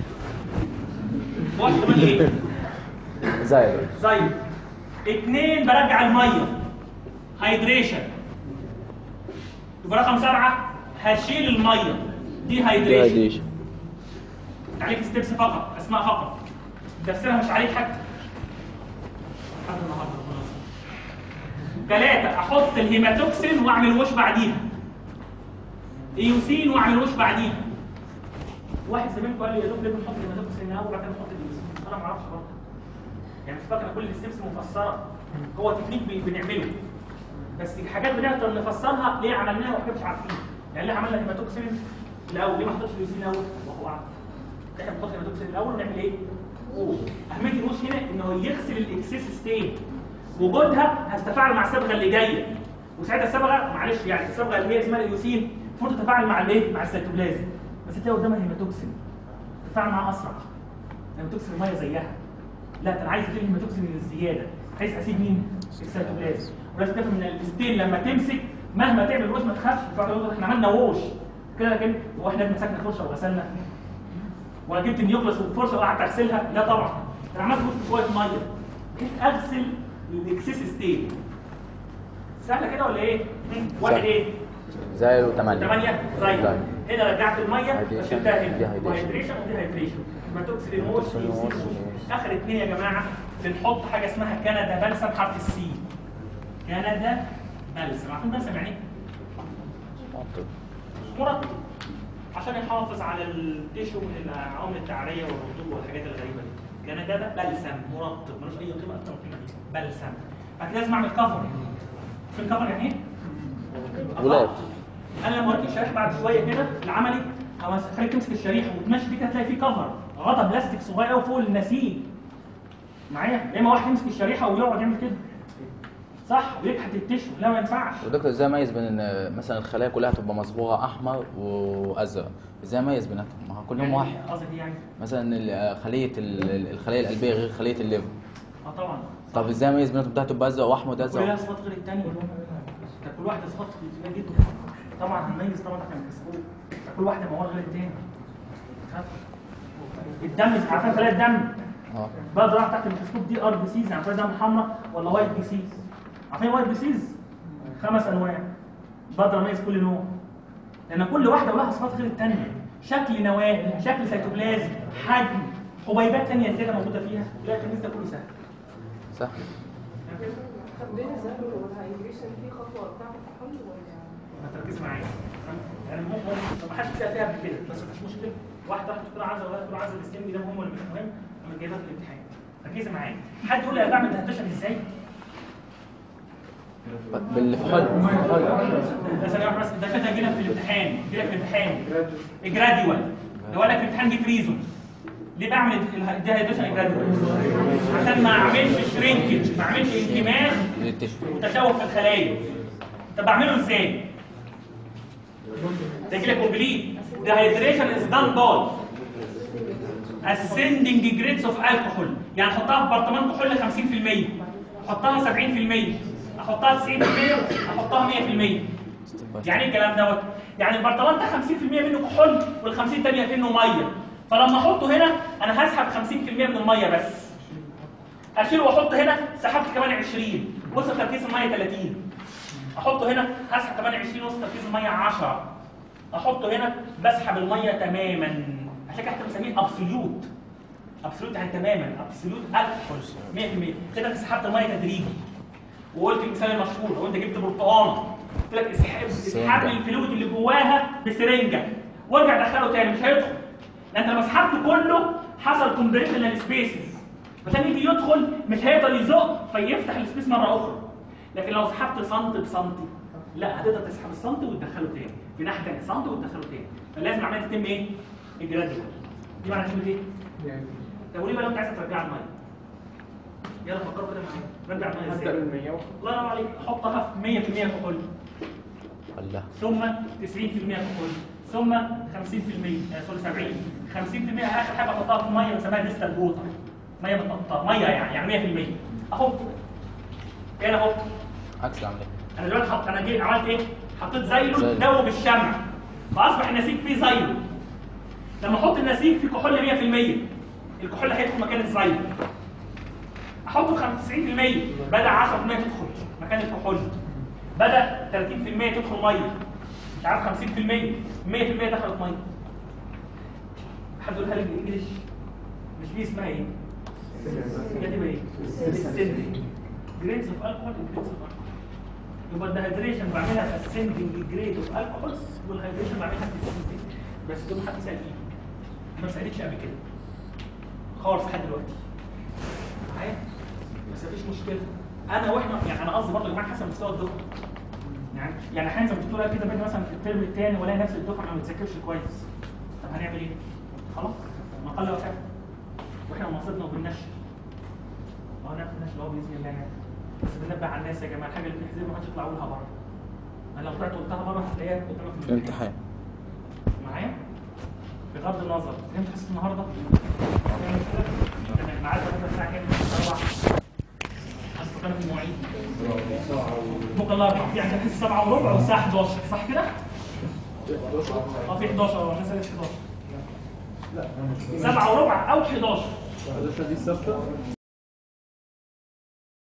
واحد كمان ايه؟ زي زيه. اثنين برجع الميه، هايدريشن. يبقى رقم سبعة هشيل الميه، دي هايدريشن. عليك ستيبس فقط، اسماء فقط، تفسيرها مش عليك حتى. لحد النهارده خلاص. ثلاثة احط الهيماتوكسين واعمل وش بعديها. ايوسين واعمل وش بعديها. واحد زميلكم قال لي يا دوب لازم نحط الهيماتوكسين الاول وبعد كده نحط الايوسين، انا ما اعرفش برضه. يعني مش فاكر كل الستيبس مفسره، هو تكنيك بنعمله. بس الحاجات بنقدر نفسرها ليه عملناها وحاجات مش عارفين. يعني ليه عملنا الهيماتوكسين الاول؟ ليه ما حطيتش الايوسين الاول؟ وهو اعلم. احنا بنحط الهيماتوكسين الاول ونعمل ايه؟ ووش. اهميه الوش هنا انه يغسل الاكسس ستين. وجودها هتتفاعل مع الصبغه اللي جايه. وساعتها الصبغه معلش يعني الصبغه اللي هي اسمها الايوسين المفروض تتفاعل مع الايه؟ مع السيتوبلازم. بس تلاقي قدامها الهيماتوكسين تتفاعل معاها اسرع. الهيماتوكسين الميه زيها. لا ده انا عايز اشيل الهيماتوكسين من الزياده، عايز اسيب مين؟ السيتوبلازم. ولازم تفهم ان الستين لما تمسك مهما تعمل وش ما تخافش، احنا عملنا ووش كده لكن هو احنا مسكنا فرشه وغسلنا؟ ولا جبت النيوكلس والفرشه وقعدت اغسلها؟ لا طبعا. انا عملت وش شويه ميه، كيف اغسل الاكسس ستين. سهله كده ولا ايه؟ واحد ايه؟ زي وثمانية. ثمانية زي. هنا رجعت الميه وشلتها هنا. دي وهيدريشن ودي هيدريشن. هيماتوكسين ووش. اخر اثنين يا جماعه بنحط حاجه اسمها كندا بلسم حرف السي. كندا بلسم، عارفين بلسم يعني ايه؟ مرطب. عشان يحافظ على التيشو من العوامل التعريه والرطوبه والحاجات الغريبه دي. كندا ده بلسم مرطب ملوش اي قيمه اكتر من القيمه دي. بلسم. بعد كده لازم اعمل كفر. في الكفر يعني ايه؟ غلاف. انا لما اوريك الشريحه بعد شويه كده العملي خليك تمسك الشريحه وتمشي فيها هتلاقي فيه كفر غطا بلاستيك صغير قوي فوق النسيج. معايا؟ يا اما واحد يمسك الشريحه ويقعد يعمل كده. صح؟ ويكحت التيشو، لا ما ينفعش. ودكتور ازاي اميز بين ان مثلا الخلايا كلها تبقى مصبوغه احمر وازرق؟ ازاي اميز بيناتهم؟ ما هو كلهم واحد. قصدك ايه يعني؟ مثلا خليه الخليه القلبيه غير خليه الليفر. اه طبعا. طب ازاي اميز بيناتهم؟ ده تبقى ازرق واحمر وده ازرق. كلها صفات غير الثانيه. ده كل واحده صفات كتير جدا. طبعا هنميز طبعا احنا بنكسبه. كل واحده مواد غير الثانيه. الدم عارفين خلايا الدم؟ اه. بقدر اعرف تحت الميكروسكوب دي ار بي سيز يعني خلايا دم حمراء ولا وايت بي سيز. عارفين وايت بي سيز؟ خمس انواع. بقدر اميز كل نوع. لان كل واحده ولها صفات غير الثانيه. شكل نواه، شكل سيتوبلازم، حجم، حبيبات ثانيه زياده موجوده فيها، تلاقي التمييز ده كله سهل. صح. طب بين الزهر والهايدريشن في خطوه بتاعت الحل ولا؟ هتركز معايا. يعني ممكن ما حدش سال فيها قبل كده بس مش مشكله. واحد راح دكتور عايز ولا دكتور عايز الاستيم ده مهم ولا مش مهم؟ انا جايبها في الامتحان. ركزي معايا. حد يقول لي انا بعمل دهتشن ازاي؟ بالفحل. بس انا بس ده كده هيجي لك في الامتحان، يجي لك في الامتحان. الجراديوال. لو قال لك الامتحان جه ريزون. ليه بعمل الدهتشن الجراديوال؟ عشان ما اعملش شرينكج، ما اعملش انكماش وتشوه في الخلايا. طب بعمله ازاي؟ ده يجي لك كومبليت. Dehydration is done by ascending grades of alcohol. يعني احطها في برطمان كحول خمسين في المية، احطها سبعين في المية، احطها تسعين في المية، احطها مية في المية. يعني ايه الكلام دوت؟ يعني البرطمان ده خمسين في المية منه كحول وال50 الثانيه منه ميه. فلما احطه هنا انا هسحب خمسين في المية من الميه بس. اشيله واحط هنا سحبت كمان عشرين، وصل تركيز الميه ثلاثين. احطه هنا هسحب كمان عشرين، وصل تركيز الميه عشرة. احطه هنا بسحب الميه تماما. عشان كده احنا بنسميه ابسوليوت. ابسوليوت يعني تماما، ابسوليوت الكحول مية في المية. كده انت سحبت الميه تدريجي. وقلت المثال المشهور لو انت جبت برتقانه قلت لك اسحب اسحب لي الفلويد اللي جواها بسرنجه وارجع دخله تاني مش هيدخل. لان انت لما سحبت كله حصل كومبريشن للسبيسز. عشان يجي يدخل مش هيقدر يزق فيفتح السبيس مره اخرى. لكن لو سحبت سنتي بسنتي لا هتقدر تسحب السنتي وتدخله تاني. في ناحيه ثانيه سنتي وتدخله تاني. فلازم العمليه تتم ايه؟ الجراديوال. دي معناها كلمه ايه؟ طب وليه بقى لو انت عايز ترجع الميه؟ يلا فكروا كده معايا. رجع الميه ازاي؟ هبدا بالمية. الله ينور عليك. حطها في مية في المية كحول. خلاها ثم تسعين في المية كحول، ثم خمسين في المية آه سوري سبعين، خمسين في المية اخر حاجه احطها في ميه بنسميها ديستال ووتر، ميه متقطره، ميه يعني يعني مية في المية اهو. هنا اهو عكس العمليه. انا دلوقتي حط انا جيت عملت ايه؟ حطيت زيلو زيلو. دوب الشمع فاصبح النسيج فيه زيلو. لما احط النسيج فيه كحول مية في المية الكحول هيدخل مكان الزيلو. احطه تسعين في المية بدا عشرة في المية تدخل مكان الكحول، بدا ثلاثين في المية تدخل ميه، مش عارف خمسين في المية، مية في المية دخلت ميه. حد يقولها لي بالانجلش؟ مش دي اسمها ايه؟ هي تبقى ايه؟ السندنج جريدز اوف الكحول جريدز اوف الكحول. يبقى الدهيدريشن بعملها في السندنج جريد اوف الكحولز والهيدريشن بعملها في السندنج. بس دول حد سال فيه ما سالتش قبل كده خالص لحد دلوقتي معايا، بس مفيش مشكله. انا واحنا يعني انا قصدي برضه يا جماعه حسب مستوى الدفعه، يعني يعني احيانا زي ما بتقول كده باجي مثلا في الترم الثاني والاقي نفس الدفعه ما بتذاكرش كويس، طب هنعمل ايه؟ خلاص ما قل وكفى، واحنا مناصبنا وبننشر اه نعرف النشر اللي هو باذن الله يعني، بس بننبه على الناس يا جماعه الحاجه اللي بنحذرها ما حدش يطلع يقولها بره. انا لو طلعت قلتها بره هتلاقيها قدامك في الامتحان معايا؟ بغض النظر فهمت حصه النهارده؟ تمام معاك مثلا الساعه كام؟ أربعة حصه كام في المواعيد؟ ممكن الاربع في عندك حصه سبعة وربع والساعه حداشر صح كده؟ اه في حداشر الناس قالت حداشر سبعة وربع او حداشر دي الثابته